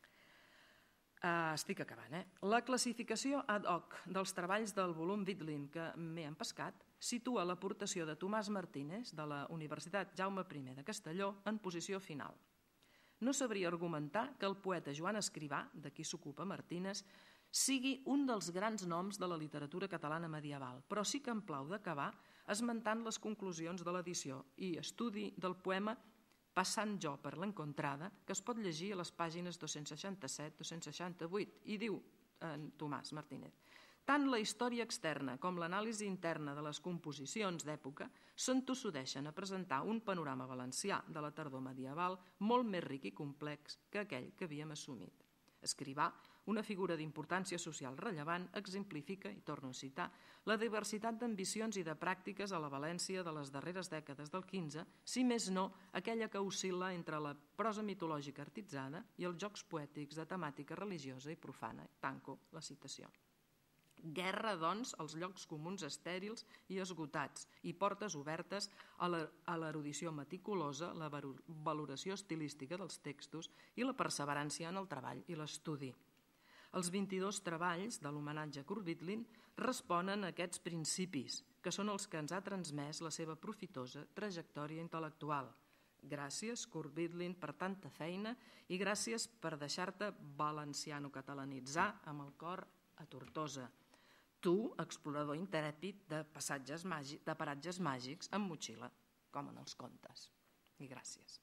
Uh, estic acabant, eh? La classificació ad hoc dels treballs del volum Vidlin que m'he empescat situa l'aportació de Tomàs Martínez de la Universitat Jaume I de Castelló en posició final. No sabria argumentar que el poeta Joan Escrivà, de qui s'ocupa Martínez, sigui un dels grans noms de la literatura catalana medieval, però sí que em plau d'acabar esmentant les conclusions de l'edició i estudi del poema Passant jo per l'encontrada, que es pot llegir a les pàgines dos-cents seixanta-set a dos-cents seixanta-vuit, i diu en Tomàs Martínez: tant la història externa com l'anàlisi interna de les composicions d'època s'entossudeixen a presentar un panorama valencià de la tardor medieval molt més ric i complex que aquell que havíem assumit. Escrivà, una figura d'importància social rellevant, exemplifica, i torno a citar, la diversitat d'ambicions i de pràctiques a la València de les darreres dècades del quinze, si més no aquella que oscil·la entre la prosa mitològica artitzada i els jocs poètics de temàtica religiosa i profana. Tanco la citació. Guerra, doncs, als llocs comuns estèrils i esgotats i portes obertes a l'erudició meticulosa, la valoració estilística dels textos i la perseverància en el treball i l'estudi. Els vint-i-dos treballs de l'homenatge a Corbidlin responen a aquests principis, que són els que ens ha transmès la seva profitosa trajectòria intel·lectual. Gràcies, Corbidlin, per tanta feina i gràcies per deixar-te valenciano-catalanitzar amb el cor a Tortosa. Tu, explorador intrèpid de passatges màgics, de paratges màgics amb motxilla, com en els contes. I gràcies.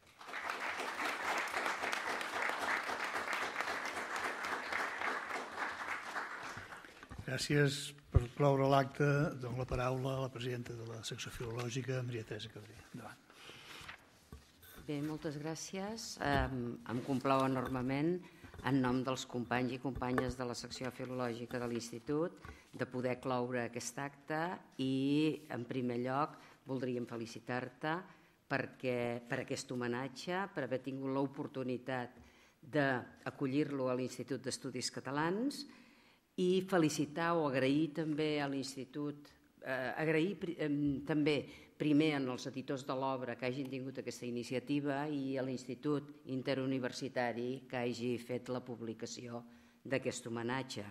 Gràcies. Per cloure l'acte, dono la paraula a la presidenta de la secció filològica, Maria Teresa Cabré. Endavant. Bé, moltes gràcies. Em complau enormement, en nom dels companys i companyes de la secció filològica de l'Institut, de poder cloure aquest acte i, en primer lloc, voldríem felicitar-te perquè, per aquest homenatge, per haver tingut l'oportunitat d'acollir-lo a l'Institut d'Estudis Catalans i felicitar o agrair també a l'Institut, eh, agrair eh, també primer als editors de l'obra que hagin tingut aquesta iniciativa i a l'Institut Interuniversitari que hagi fet la publicació d'aquest homenatge.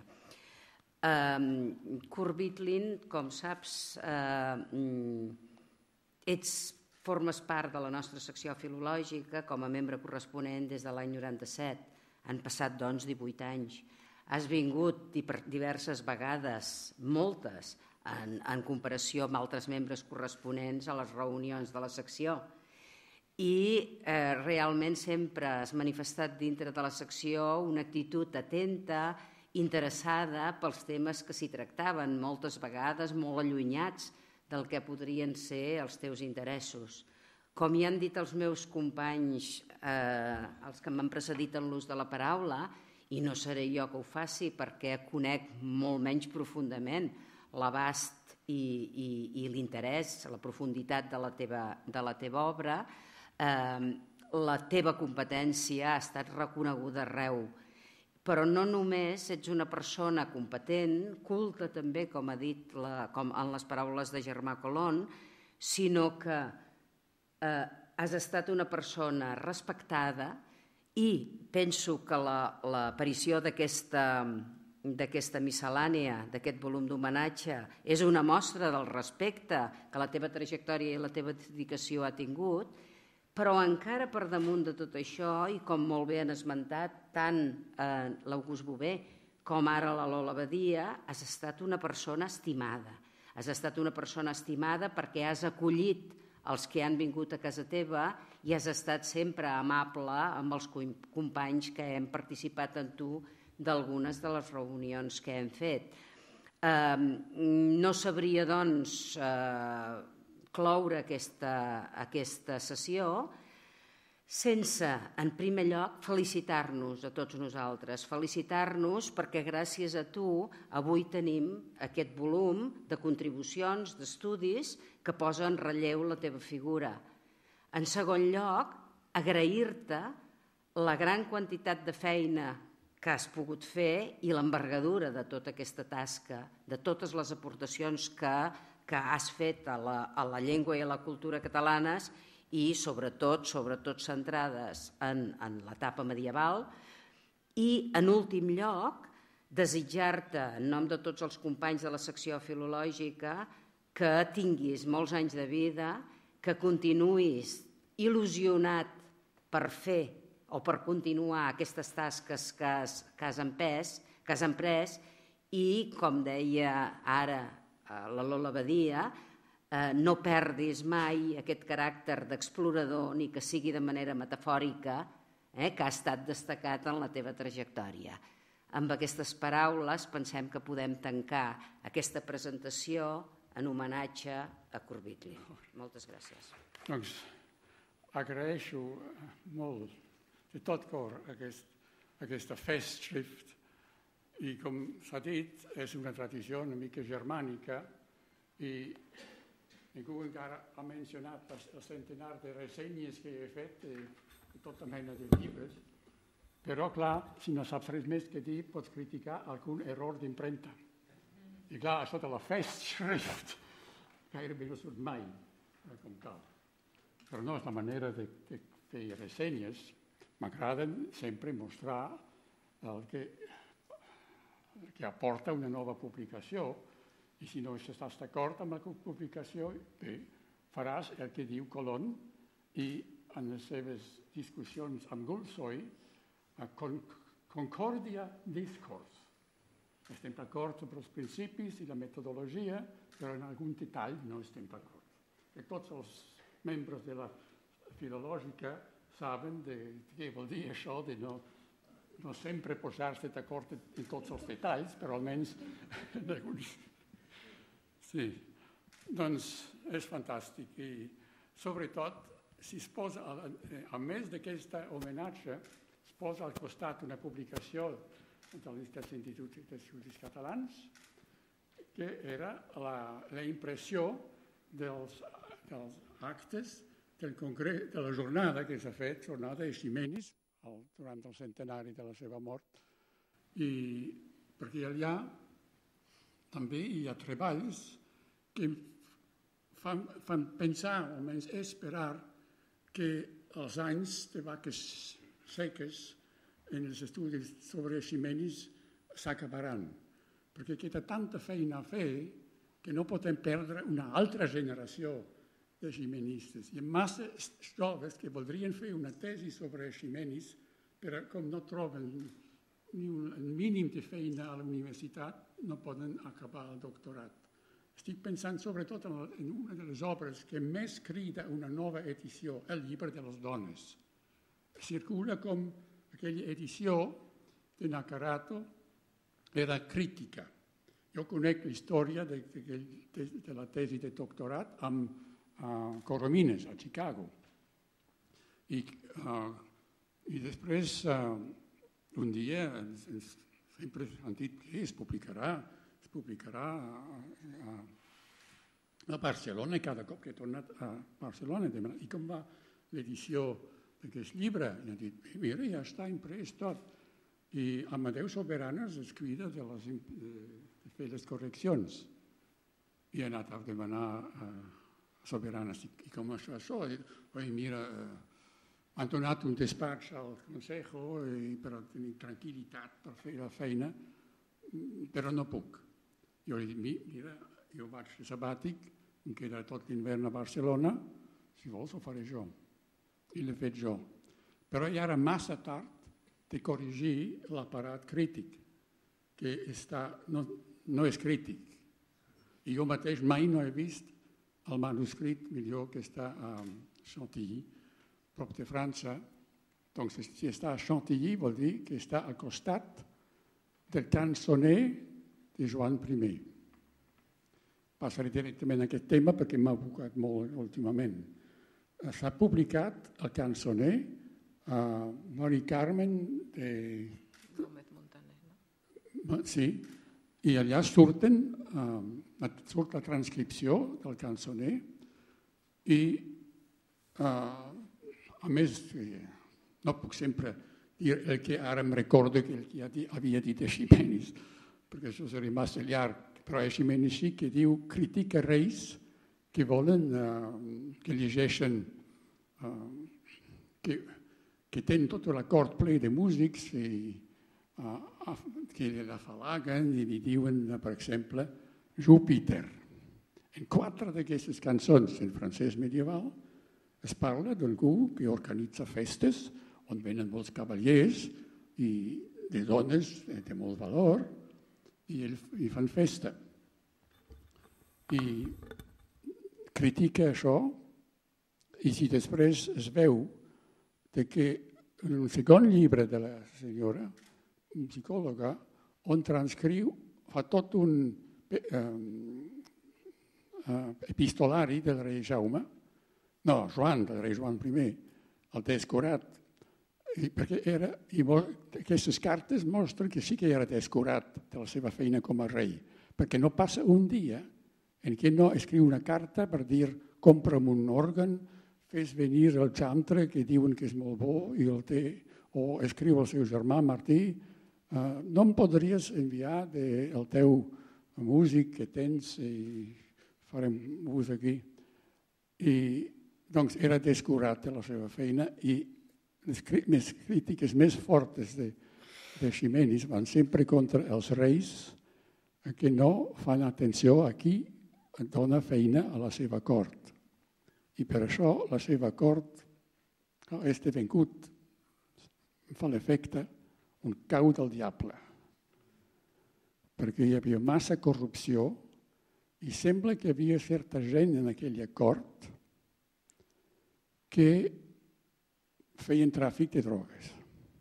Eh, Corbidlin, com saps, eh, ets, formes part de la nostra secció filològica com a membre corresponent des de l'any noranta-set. Han passat, doncs, divuit anys. Has vingut diverses vegades, moltes, en, en comparació amb altres membres corresponents a les reunions de la secció. I eh, realment sempre has manifestat dintre de la secció una actitud atenta interessada pels temes que s'hi tractaven, moltes vegades molt allunyats del que podrien ser els teus interessos. Com ja han dit els meus companys, eh, els que m'han precedit en l'ús de la paraula, i no seré jo que ho faci perquè conec molt menys profundament l'abast i, i, i l'interès, la profunditat de la teva, de la teva obra, eh, la teva competència ha estat reconeguda arreu. Però no només ets una persona competent, culta també, com ha dit la, com en les paraules de Germà Colón, sinó que eh, has estat una persona respectada i penso que l'aparició d'aquesta d'aquesta miscel·lània, d'aquest volum d'homenatge, és una mostra del respecte que la teva trajectòria i la teva dedicació ha tingut, però encara per damunt de tot això, i com molt bé han esmentat tant eh, l'August Bové com ara la Lola Badia, has estat una persona estimada. Has estat una persona estimada perquè has acollit els que han vingut a casa teva i has estat sempre amable amb els companys que hem participat en tu d'algunes de les reunions que hem fet. Eh, no sabria, doncs, eh, cloure aquesta, aquesta sessió sense, en primer lloc, felicitar-nos a tots nosaltres. Felicitar-nos perquè gràcies a tu avui tenim aquest volum de contribucions, d'estudis que posa en relleu la teva figura. En segon lloc, agrair-te la gran quantitat de feina que has pogut fer i l'envergadura de tota aquesta tasca, de totes les aportacions que, que has fet a la, a la llengua i a la cultura catalanes i sobretot, sobretot centrades en, en l'etapa medieval. I, en últim lloc, desitjar-te, en nom de tots els companys de la secció filològica, que tinguis molts anys de vida, que continuïs il·lusionat per fer o per continuar aquestes tasques que has, que has empès, que has emprès i, com deia ara la Lola Badia, eh, no perdis mai aquest caràcter d'explorador ni que sigui de manera metafòrica, eh, que ha estat destacat en la teva trajectòria. Amb aquestes paraules pensem que podem tancar aquesta presentació en homenatge a Corbitli. Moltes gràcies. Doncs agraeixo molt de tot cor aquest, aquesta festschrift i, com s'ha dit, és una tradició una mica germànica i ningú encara ha mencionat el centenar de ressenyes que he fet de, de tota mena de llibres, però, clar, si no saps res més que dir, pots criticar algun error d'impremta. I, clar, això de la festschrift gairebé no surt mai, com cal. Però no és la manera de, de fer ressenyes. M'agrada sempre mostrar el que, el que aporta una nova publicació i si no estàs d'acord amb la publicació, bé, faràs el que diu Colón i en les seves discussions amb Gulsoy, con, concòrdia discors. Estem d'acord sobre els principis i la metodologia, però en algun detall no estem d'acord. I tots els membres de la filològica saben de què vol dir això, de no, no sempre posar-se d'acord en tots els detalls, però almenys en alguns. Sí, doncs és fantàstic i sobretot si es posa, a més d'aquest homenatge, es posa al costat una publicació de l'Institut d'Estudis Catalans que era la, la impressió dels, dels actes del congres, de la jornada que s'ha fet, jornada de Ximenis, el, durant el centenari de la seva mort, i perquè allà també hi ha treballs que fan, fan pensar, almenys esperar, que els anys de vaques seques en els estudis sobre Ximenis s'acabaran, perquè queda tanta feina a fer que no podem perdre una altra generació de ximenistes. Hi ha massa joves que voldrien fer una tesi sobre Ximenis, però com no troben ni un mínim de feina a la universitat, no poden acabar el doctorat. Estic pensant sobretot en una de les obres que més crida una nova edició, el llibre de les dones. Circula com aquella edició de Naccarato era crítica. Jo conec la història de, de, de, de la tesi de doctorat amb uh, Coromines, a Chicago. I, uh, i després, uh, un dia, ens, ens, sempre han dit que es publicarà, es publicarà a, a, a Barcelona, cada cop que he tornat a Barcelona. I com va l'edició d'aquest llibre? I han dit, mira, ja està imprès tot. I Amadeu Soberanes es crida de, les, de fer les correccions. I he anat a demanar a Soberanes, i com és això? I, oi, mira, han donat un despatx al Consejo i per tenir tranquil·litat per fer la feina, però no puc. Jo li dic, mira, jo vaig fer sabàtic, em queda tot l'hivern a Barcelona, si vols ho faré jo. I l'he fet jo. Però ja era massa tard de corregir l'aparat crític, que està, no, no és crític. I jo mateix mai no he vist el manuscrit millor que està a Chantilly, prop de França. Doncs si està a Chantilly vol dir que està al costat del cançoner de Joan I. Passaré directament a aquest tema perquè m'ha abocat molt últimament. S'ha publicat el cançoner a Mari Carmen de... no? Sí, i allà surten, uh, surt la transcripció del cançoner i uh, a més, no puc sempre dir el que ara em recordo que el que havia dit a Ximenis, perquè això seria massa llarg, però a Ximenis sí que diu critica reis que volen, uh, que llegeixen, uh, que, que tenen tot l'acord ple de músics i uh, que l'afalaguen i li diuen, uh, per exemple, Júpiter. En quatre d'aquestes cançons en francès medieval es parla d'algú que organitza festes on venen molts cavallers i de dones de molt valor i, el, i fan festa. I critica això i si després es veu de que en un segon llibre de la senyora, un psicòloga, on transcriu, fa tot un eh, eh, epistolari del rei Jaume, no, Joan, el rei Joan I, el descurat, i perquè era, i aquestes cartes mostren que sí que era descurat de la seva feina com a rei, perquè no passa un dia en què no escriu una carta per dir compra'm un òrgan, fes venir el chantre que diuen que és molt bo i el té, o escriu al seu germà Martí, uh, no em podries enviar de, el teu músic que tens i farem ús aquí. I doncs era descurat de la seva feina i les, les crítiques més fortes de, de Ximenis van sempre contra els reis que no fan atenció a qui dona feina a la seva cort. I per això la seva cort ha esdevingut, fa l'efecte, un cau del diable. Perquè hi havia massa corrupció i sembla que hi havia certa gent en aquella cort que feien tràfic de drogues.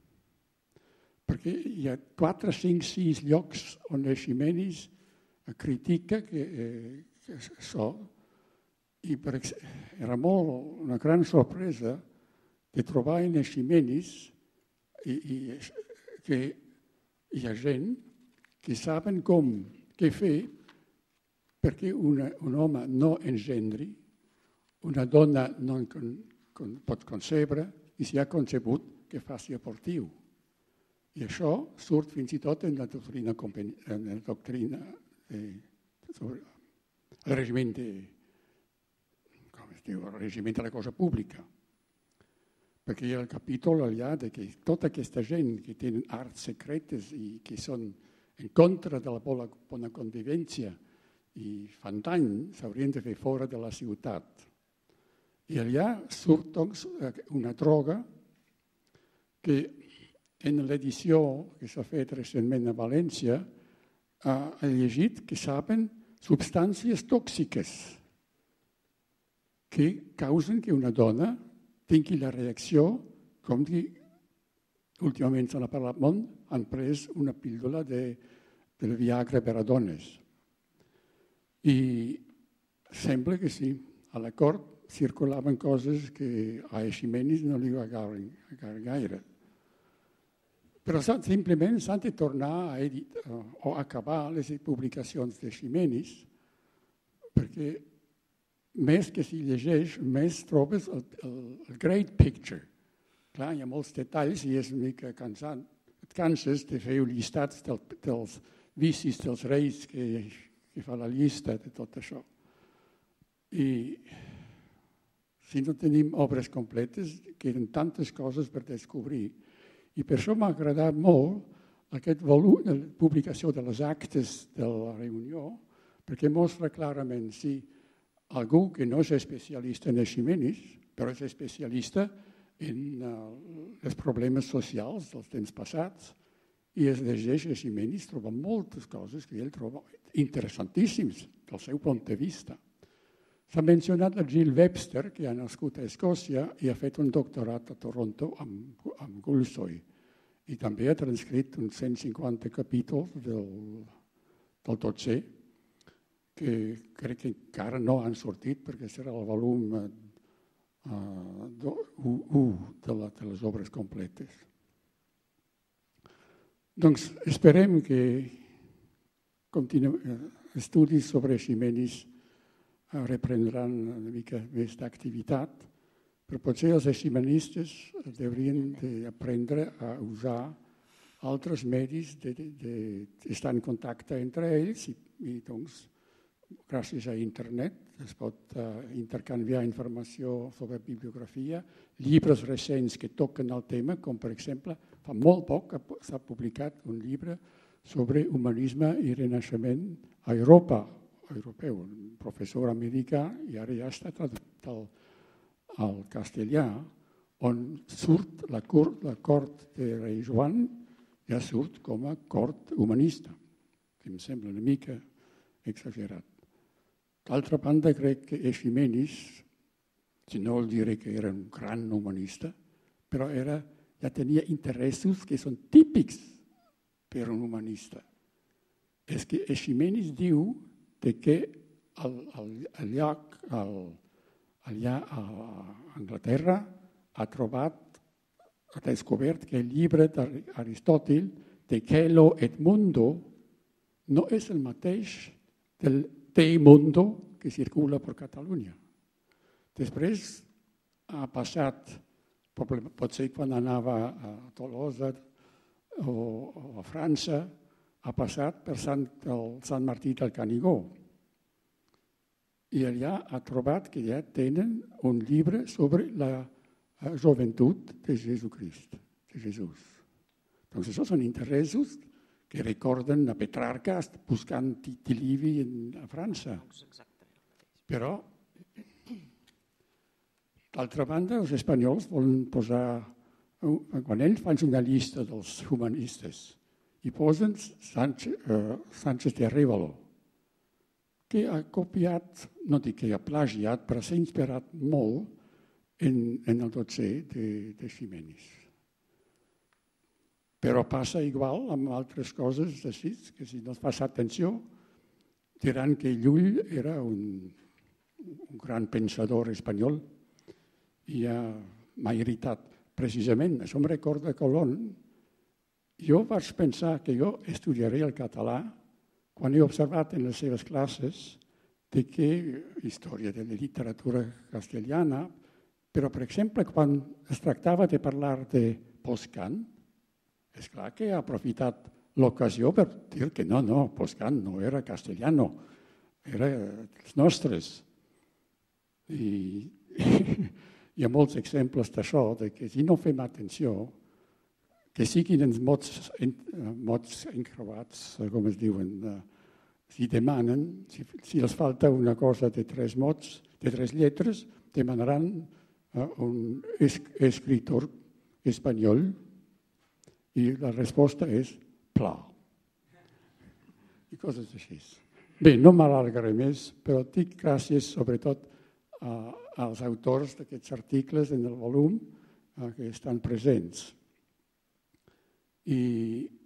Perquè hi ha quatre, cinc, sis llocs on Ximenis critica que, eh, que això, i per, era molt una gran sorpresa de trobar en Ximenis i, i, que hi ha gent que saben com, què fer perquè una, un home no engendri, una dona no con, con, pot concebre i si ha concebut que faci abortiu. I això surt fins i tot en la doctrina, en la doctrina eh, sobre el regiment de, com es diu, el regiment de la cosa pública. Perquè hi ha el capítol allà de que tota aquesta gent que tenen arts secretes i que són en contra de la bona, bona convivència i fan dany, s'haurien de fer fora de la ciutat. I allà surt doncs, una droga que en l'edició que s'ha fet recentment a València ha llegit que saben substàncies tòxiques que causen que una dona tingui la reacció com que últimament se n'ha parlat molt, han pres una píldora de del Viagra per a dones. I sembla que sí, a la cort circulaven coses que a Eiximenis no li agradaven gaire. Però simplement s'han de tornar a editar o acabar les publicacions d'Eiximenis, perquè més que s'hi llegeix, més trobes el, el, el great picture. Clar, hi ha molts detalls i és una mica cansant. Et canses de fer llistats del, dels vicis dels reis que, que fa la llista de tot això. I si no tenim obres completes, queden tantes coses per descobrir. I per això m'ha agradat molt aquest volum, la publicació de les actes de la reunió, perquè mostra clarament si algú que no és especialista en Eiximenis, però és especialista en uh, els problemes socials dels temps passats, i es llegeix Eiximenis, troba moltes coses que ell troba interessantíssimes del seu punt de vista. S'ha mencionat el Jill Webster, que ha nascut a Escòcia i ha fet un doctorat a Toronto amb, amb Gulsoy. I també ha transcrit uns cent cinquanta capítols del, del Totxer, que crec que encara no han sortit perquè serà el volum uh, u de, la, de les obres completes. Doncs esperem que continu, estudis sobre Eiximenis reprendran una mica més d'activitat, però potser els eiximenistes haurien d'aprendre a usar altres medis, de, de, de, estar en contacte entre ells i, i doncs, gràcies a internet es pot uh, intercanviar informació sobre bibliografia, llibres recents que toquen el tema, com per exemple, fa molt poc s'ha publicat un llibre sobre humanisme i renaixement a Europa, europeu, un professor americà, i ara ja està traduït al, al castellà, on surt la cort, la cort de rei Joan, ja surt com a cort humanista, que em sembla una mica exagerat. D'altra banda, crec que Eiximenis, si no el diré que era un gran humanista, però era, ja tenia interessos que són típics per un humanista. És que Eiximenis diu de que el, el, el lloc el, allà a Anglaterra ha trobat, ha descobert que el llibre d'Aristòtil, de Caelo et Mundo, no és el mateix del De Mundo que circula per Catalunya. Després ha passat, potser quan anava a Tolosa o, o a França, ha passat per Sant, el Sant Martí del Canigó. I allà ha trobat que ja tenen un llibre sobre la joventut de Jesucrist, de Jesús. Doncs això són interessos que recorden a Petrarca buscant Tilivi a França. Però, d'altra banda, els espanyols volen posar, quan ells fan una llista dels humanistes, i posen Sánchez, uh, Sánchez de Arévalo, que ha copiat, no dic que ha plagiat, però s'ha inspirat molt en, en el Totxer de, de Eiximenis. Però passa igual amb altres coses així, que si no es passa atenció, diran que Llull era un, un gran pensador espanyol i ha majorità. Precisament, això em recorda Colón. Jo vaig pensar que jo estudiaré el català quan he observat en les seves classes de que història de la literatura castellana, però, per exemple, quan es tractava de parlar de Postcant, és clar que ha aprofitat l'ocasió per dir que no, no, Postcant no era castellano, era els nostres. I hi ha molts exemples d'això, de que si no fem atenció, que siguin els mots, mots encreuats, com es diuen, si demanen, si, si els falta una cosa de tres mots, de tres lletres, demanaran un escritor espanyol i la resposta és pla. I coses així. Bé, no m'alargaré més, però dic gràcies sobretot a, als autors d'aquests articles en el volum que estan presents. I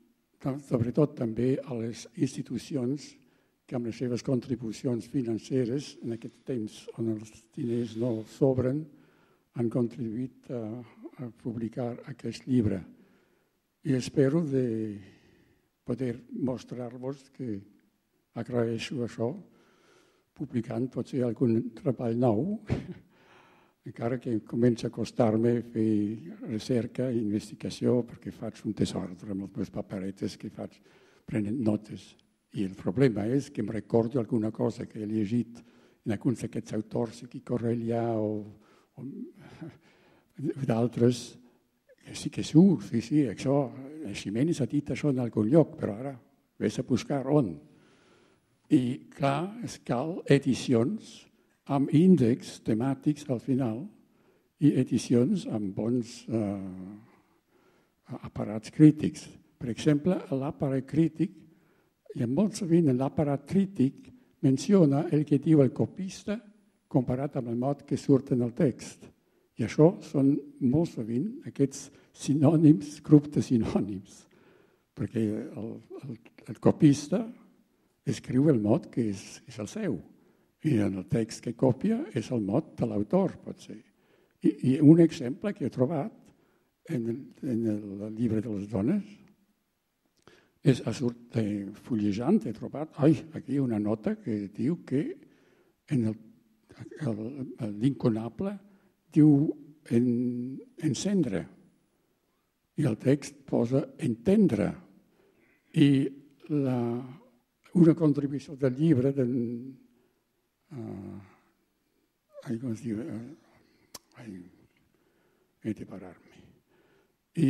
sobretot també a les institucions que amb les seves contribucions financeres, en aquest temps on els diners no sobren, han contribuït a, a publicar aquest llibre. I espero de poder mostrar-vos que agraeixo això, publicant potser algun treball nou, encara que comença a costar-me fer recerca i investigació perquè faig un tesoro amb els meus paperetes que faig prenent notes. I el problema és que em recordo alguna cosa que he llegit en alguns d'aquests autors, aquí Correllà o, o d'altres, que sí que surt, sí, sí, això, Ximenes ha dit això en algun lloc, però ara vés a buscar on. I clar, es cal edicions amb índexs temàtics al final i edicions amb bons eh, aparats crítics. Per exemple, l'aparat crític, i molt sovint l'aparat crític menciona el que diu el copista comparat amb el mot que surt en el text. I això són molt sovint aquests sinònims, grup de sinònims, perquè el, el, el copista escriu el mot que és, és el seu. I en el text que copia és el mot de l'autor, pot ser. I, I un exemple que he trobat en el, en el llibre de les dones és fullejant, he trobat, ai, aquí una nota que diu que en el, el, el l'inconable diu en, encendre. I el text posa entendre. I la, una contribució del llibre del Uh, ai, com es diu? Uh, ai, he de parar-me. I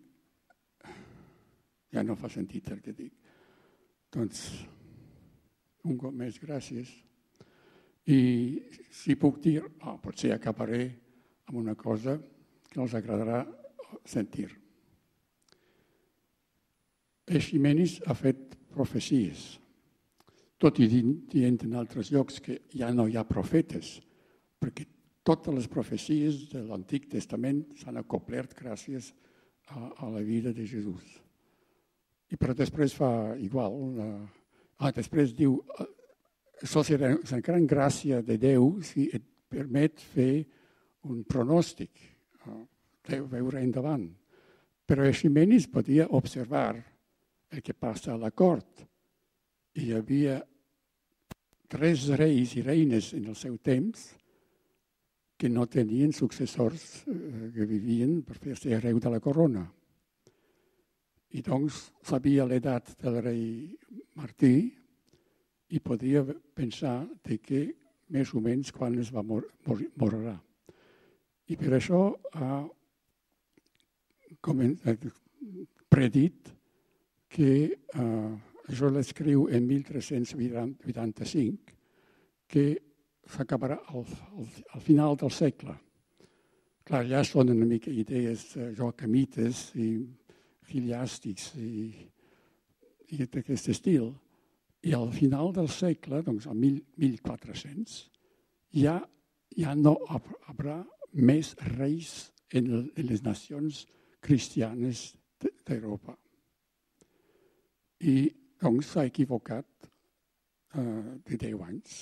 ja no fa sentit el que dic. Doncs, un cop més, gràcies. I si puc dir, oh, potser acabaré amb una cosa que els agradarà sentir. Ximenes ha fet profecies, tot i dient en altres llocs que ja no hi ha profetes, perquè totes les profecies de l'Antic Testament s'han acoplert gràcies a, a la vida de Jesús. I però després fa igual. Ah, després diu, això serà una gran gràcia de Déu si et permet fer un pronòstic, veure endavant. Però Ximenes podia observar el que passa a la cort. Hi havia tres reis i reines en el seu temps que no tenien successors que vivien per fer-se hereu de la corona. I doncs sabia l'edat del rei Martí i podia pensar de que més o menys quan es va mor morirà. I per això ha predit que eh, això l'escriu en mil tres-cents vuitanta-cinc, que s'acabarà al, al, al final del segle. Clar, ja són una mica idees uh, joacamites i filiàstics i, i d'aquest estil. I al final del segle, doncs al mil quatre-cents, ja, ja no haurà més reis en, el, en les nacions cristianes d'Europa. I doncs s'ha equivocat uh, de deu anys.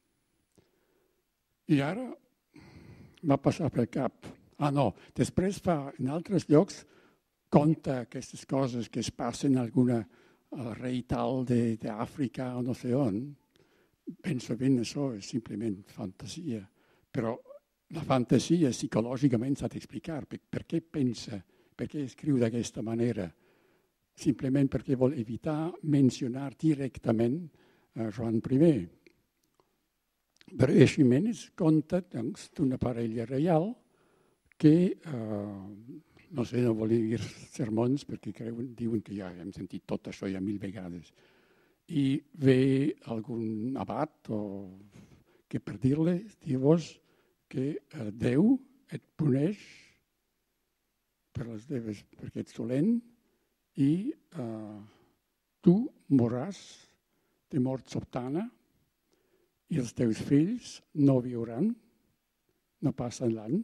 I ara va passar pel cap. Ah, no, després fa, en altres llocs, conta aquestes coses que es passen a alguna uh, rei tal d'Àfrica o no sé on. Penso ben això és simplement fantasia. Però la fantasia psicològicament s'ha d'explicar. Per, per què pensa, per què escriu d'aquesta manera? Simplement perquè vol evitar mencionar directament a Joan primer. Però Ximenes conta doncs, d'una parella reial que, eh, no sé, no vol dir sermons perquè creuen, diuen que ja hem sentit tot això ja mil vegades. I ve algun abat o que per dir-li, dir-vos que eh, Déu et puneix per les teves, perquè ets dolent, i uh, tu moràs de mort sobtana i els teus fills no viuran, no passen l'any,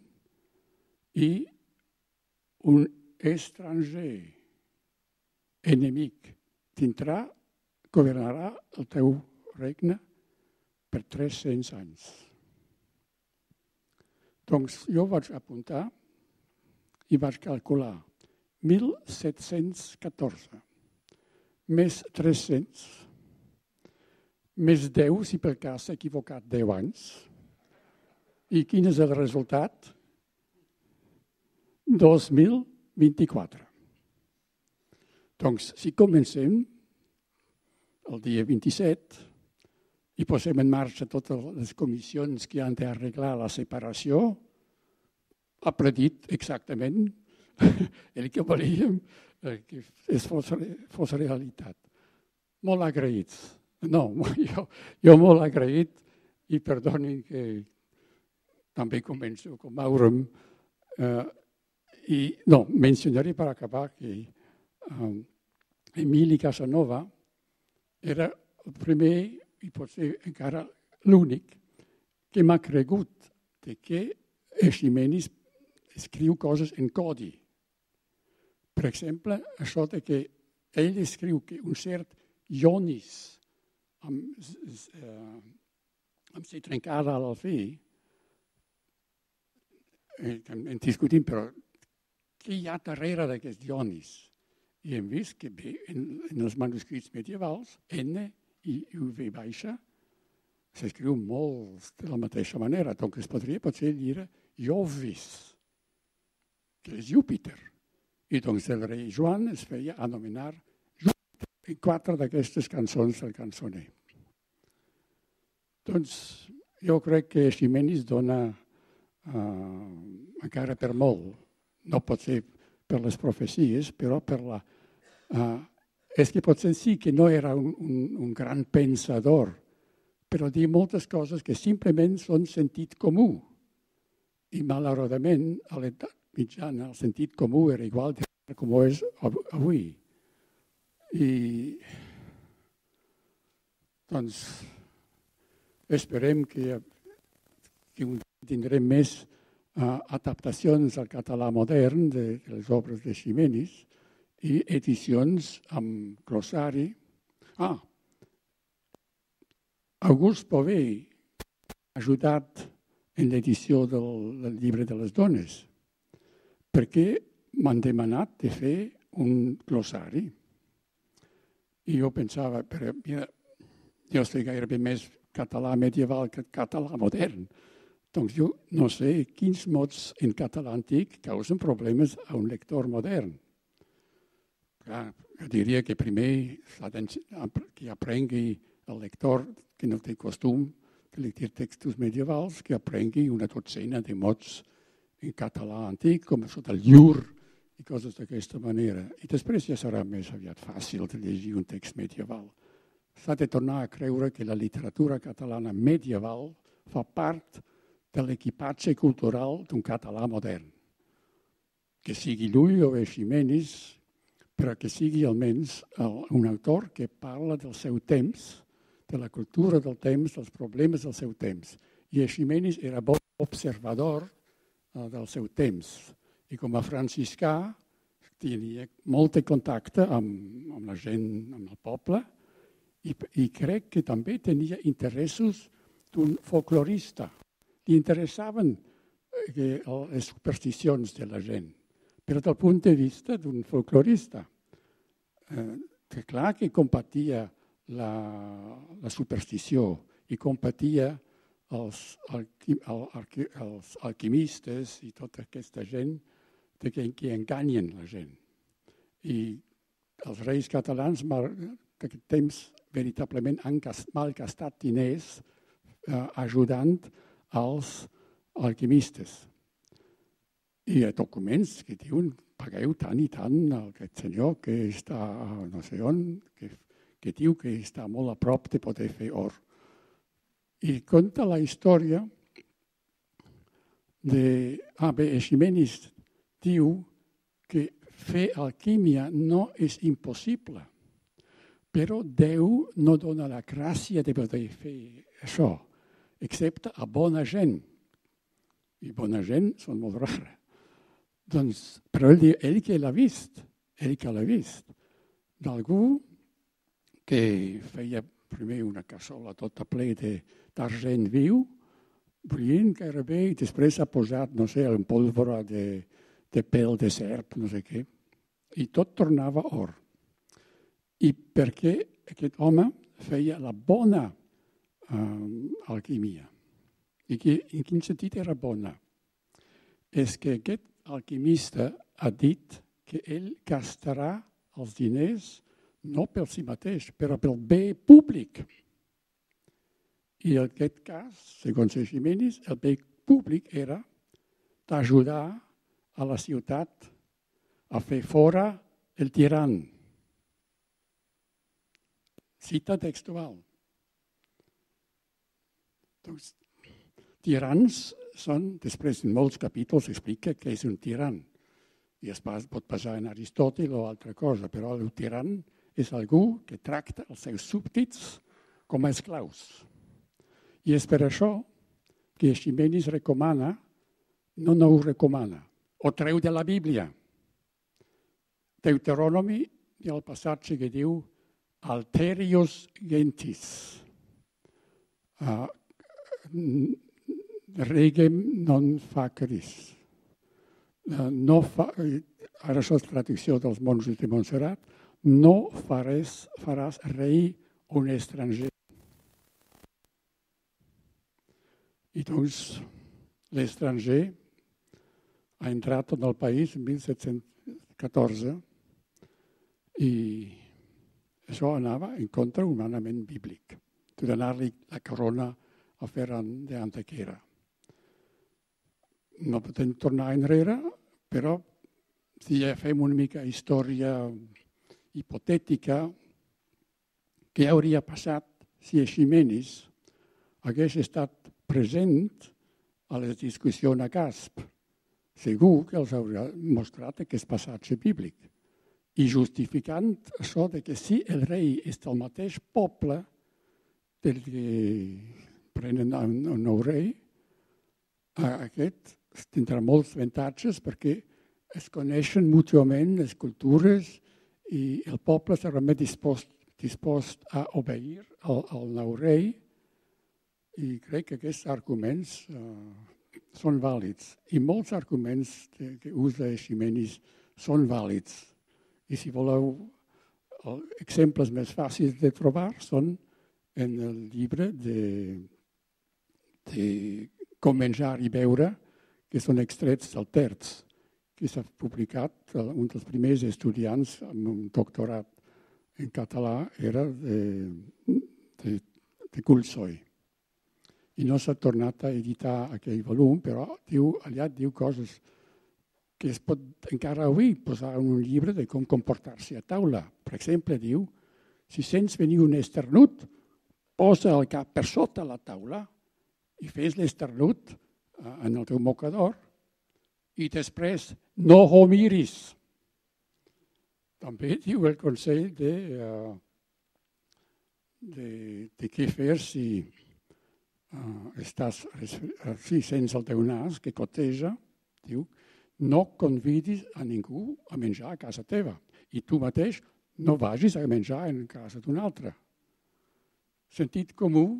i un estranger, enemic tindrà, governarà el teu regne per tres-cents anys. Doncs jo vaig apuntar i vaig calcular mil set-cents catorze més tres-cents més deu, si per cas s'ha equivocat deu anys. I quin és el resultat? dos mil vint-i-quatre. Doncs si comencem el dia vint-i-set i posem en marxa totes les comissions que han d'arreglar la separació, ha predit exactament el que volíem que fos, fos realitat. Molt agraïts. No, jo, jo molt agraït i perdonin que també començo com Maurem. Eh, I no, mencionaré per acabar que um, Emili Casanova era el primer i potser encara l'únic que m'ha cregut de que Eiximenis escriu coses en codi. Per exemple, això de que ell escriu que un cert ionis amb, eh, amb si trencada a l'alfí, eh, en discutim, però què hi ha darrere d'aquests ionis? I hem vist que bé, en, en els manuscrits medievals, N i U V baixa s'escriu molt de la mateixa manera. Donc es podria potser dir Iovis, que és Júpiter. I doncs el rei Joan es feia anomenar Júpiter en quatre d'aquestes cançons del cançoner. Doncs jo crec que Eiximenis dona uh, encara per molt. No pot ser per les profecies, però per la... Uh, és que potser sí que no era un, un, un gran pensador, però dir moltes coses que simplement són sentit comú. I malauradament, a l'edat mitjana, el sentit comú era igual de com ho és avui. I doncs esperem que, que un dia tindrem més uh, adaptacions al català modern de, de les obres de Eiximenis i edicions amb glossari. Ah, August Povey ha ajudat en l'edició del, del llibre de les dones, perquè m'han demanat de fer un glossari. I jo pensava, però mira, jo sé gairebé més català medieval que català modern. Doncs jo no sé quins mots en català antic causen problemes a un lector modern. Clar, jo diria que primer que aprengui el lector que no té costum de llegir textos medievals, que aprengui una dotzena de mots en català antic, com això del llur i coses d'aquesta manera. I després ja serà més aviat fàcil de llegir un text medieval. S'ha de tornar a creure que la literatura catalana medieval fa part de l'equipatge cultural d'un català modern. Que sigui Llull o Eiximenis, però que sigui almenys un autor que parla del seu temps, de la cultura del temps, dels problemes del seu temps. I Eiximenis era bon observador del seu temps. I com a franciscà tenia molt de contacte amb, amb la gent, amb el poble, i, i crec que també tenia interessos d'un folclorista. Li interessaven que, les supersticions de la gent, però del punt de vista d'un folclorista. Eh, que clar que compatia la, la superstició i compatia els, alqui, el, els alquimistes i tota aquesta gent de que, que enganyen la gent. I els reis catalans d'aquest temps veritablement han malgastat diners eh, ajudant als alquimistes. I hi ha documents que diuen pagueu tant i tant a aquest senyor que està no sé on, que, que diu que està molt a prop de poder fer or. I conta la història de... Ah, bé, Eiximenis diu que fer alquímia no és impossible, però Déu no dona la gràcia de poder fer això, excepte a bona gent. I bona gent són molt rares. Doncs, però ell, ell que l'ha vist, ell que l'ha vist, d'algú que feia primer una cassola tota ple d'argent viu, brillant gairebé, i després ha posat, no sé, un pólvora de, de pèl de serp, no sé què, i tot tornava or. I perquè aquest home feia la bona eh, alquimia. I que, en quin sentit era bona? És que aquest alquimista ha dit que ell gastarà els diners no per si mateix, però pel bé públic. I en aquest cas, segons Eiximenis, el bé públic era d'ajudar a la ciutat a fer fora el tiran. Cita textual. Doncs, tirans són, després en molts capítols explica què és un tiran. I es pot passar en Aristòtil o altra cosa, però el tiran és algú que tracta els seus súbdits com a esclaus. I és per això que Eiximenis recomana, no, no ho recomana, ho treu de la Bíblia. Deuteronomi, hi ha el passatge que diu Alterius gentis. Uh, regem non faceris. Uh, no fa, ara això és traducció dels monjos de Montserrat, no faràs, faràs rei un estranger. I doncs l'estranger ha entrat en el país en mil set-cents catorze i això anava en contra un manament bíblic, de donar-li la corona a Ferran d'Antequera. No podem tornar enrere, però si ja fem una mica història hipotètica, què hauria passat si Eiximenis hagués estat present a les discussions a Casp? Segur que els hauria mostrat aquest passatge bíblic. I justificant això de que si el rei és del mateix poble del que prenen un nou rei, aquest tindrà molts avantatges perquè es coneixen mútuament les cultures i el poble serà més dispost, dispost a obeir al, al nou rei. I crec que aquests arguments uh, són vàlids. I molts arguments que, que usa Eiximenis són vàlids. I si voleu, els exemples més fàcils de trobar són en el llibre de, de Com menjar i beure, que són extrets del Terç, que s'ha publicat, un dels primers estudiants amb un doctorat en català era de, de, de Gulsoy. I no s'ha tornat a editar aquell volum, però diu, allà diu coses que es pot encara avui posar en un llibre de com comportar-se a taula. Per exemple, diu, si sents venir un esternut, posa el cap per sota la taula i fes l'esternut en el teu mocador i després no ho miris. També diu el consell de, uh, de, de què fer si uh, estàs, si sents el teu nas que coteja, diu, no convidis a ningú a menjar a casa teva i tu mateix no vagis a menjar en casa d'un altre. Sentit comú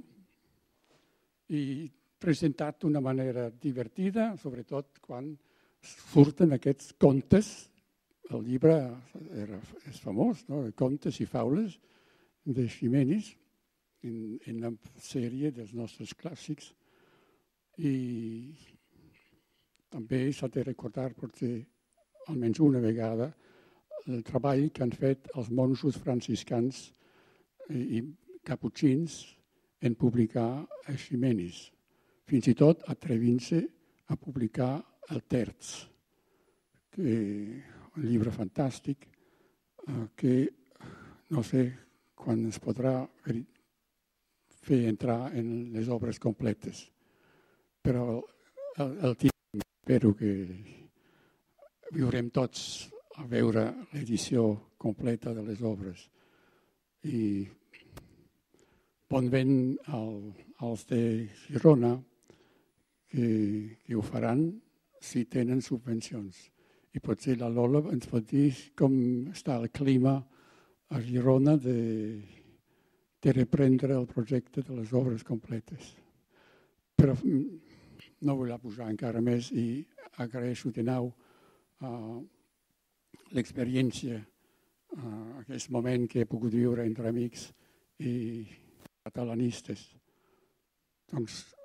i presentat d'una manera divertida, sobretot quan surten aquests contes. El llibre era, és famós, no? Contes i faules d'Eiximenis en, en la sèrie dels nostres clàssics. I també s'ha de recordar, potser almenys una vegada, el treball que han fet els monjos franciscans i caputxins en publicar Eiximenis. Fins i tot atrevint-se a publicar el Terç, que un llibre fantàstic que no sé quan es podrà fer entrar en les obres completes. Però el, el temps, espero que viurem tots a veure l'edició completa de les obres. I bon vent al, als de Girona, que, que ho faran si tenen subvencions. I potser la Lola ens pot dir com està el clima a Girona de, de reprendre el projecte de les obres completes. Però no vull apujar encara més i agraeixo de nou uh, l'experiència, uh, aquest moment que he pogut viure entre amics i catalanistes. Doncs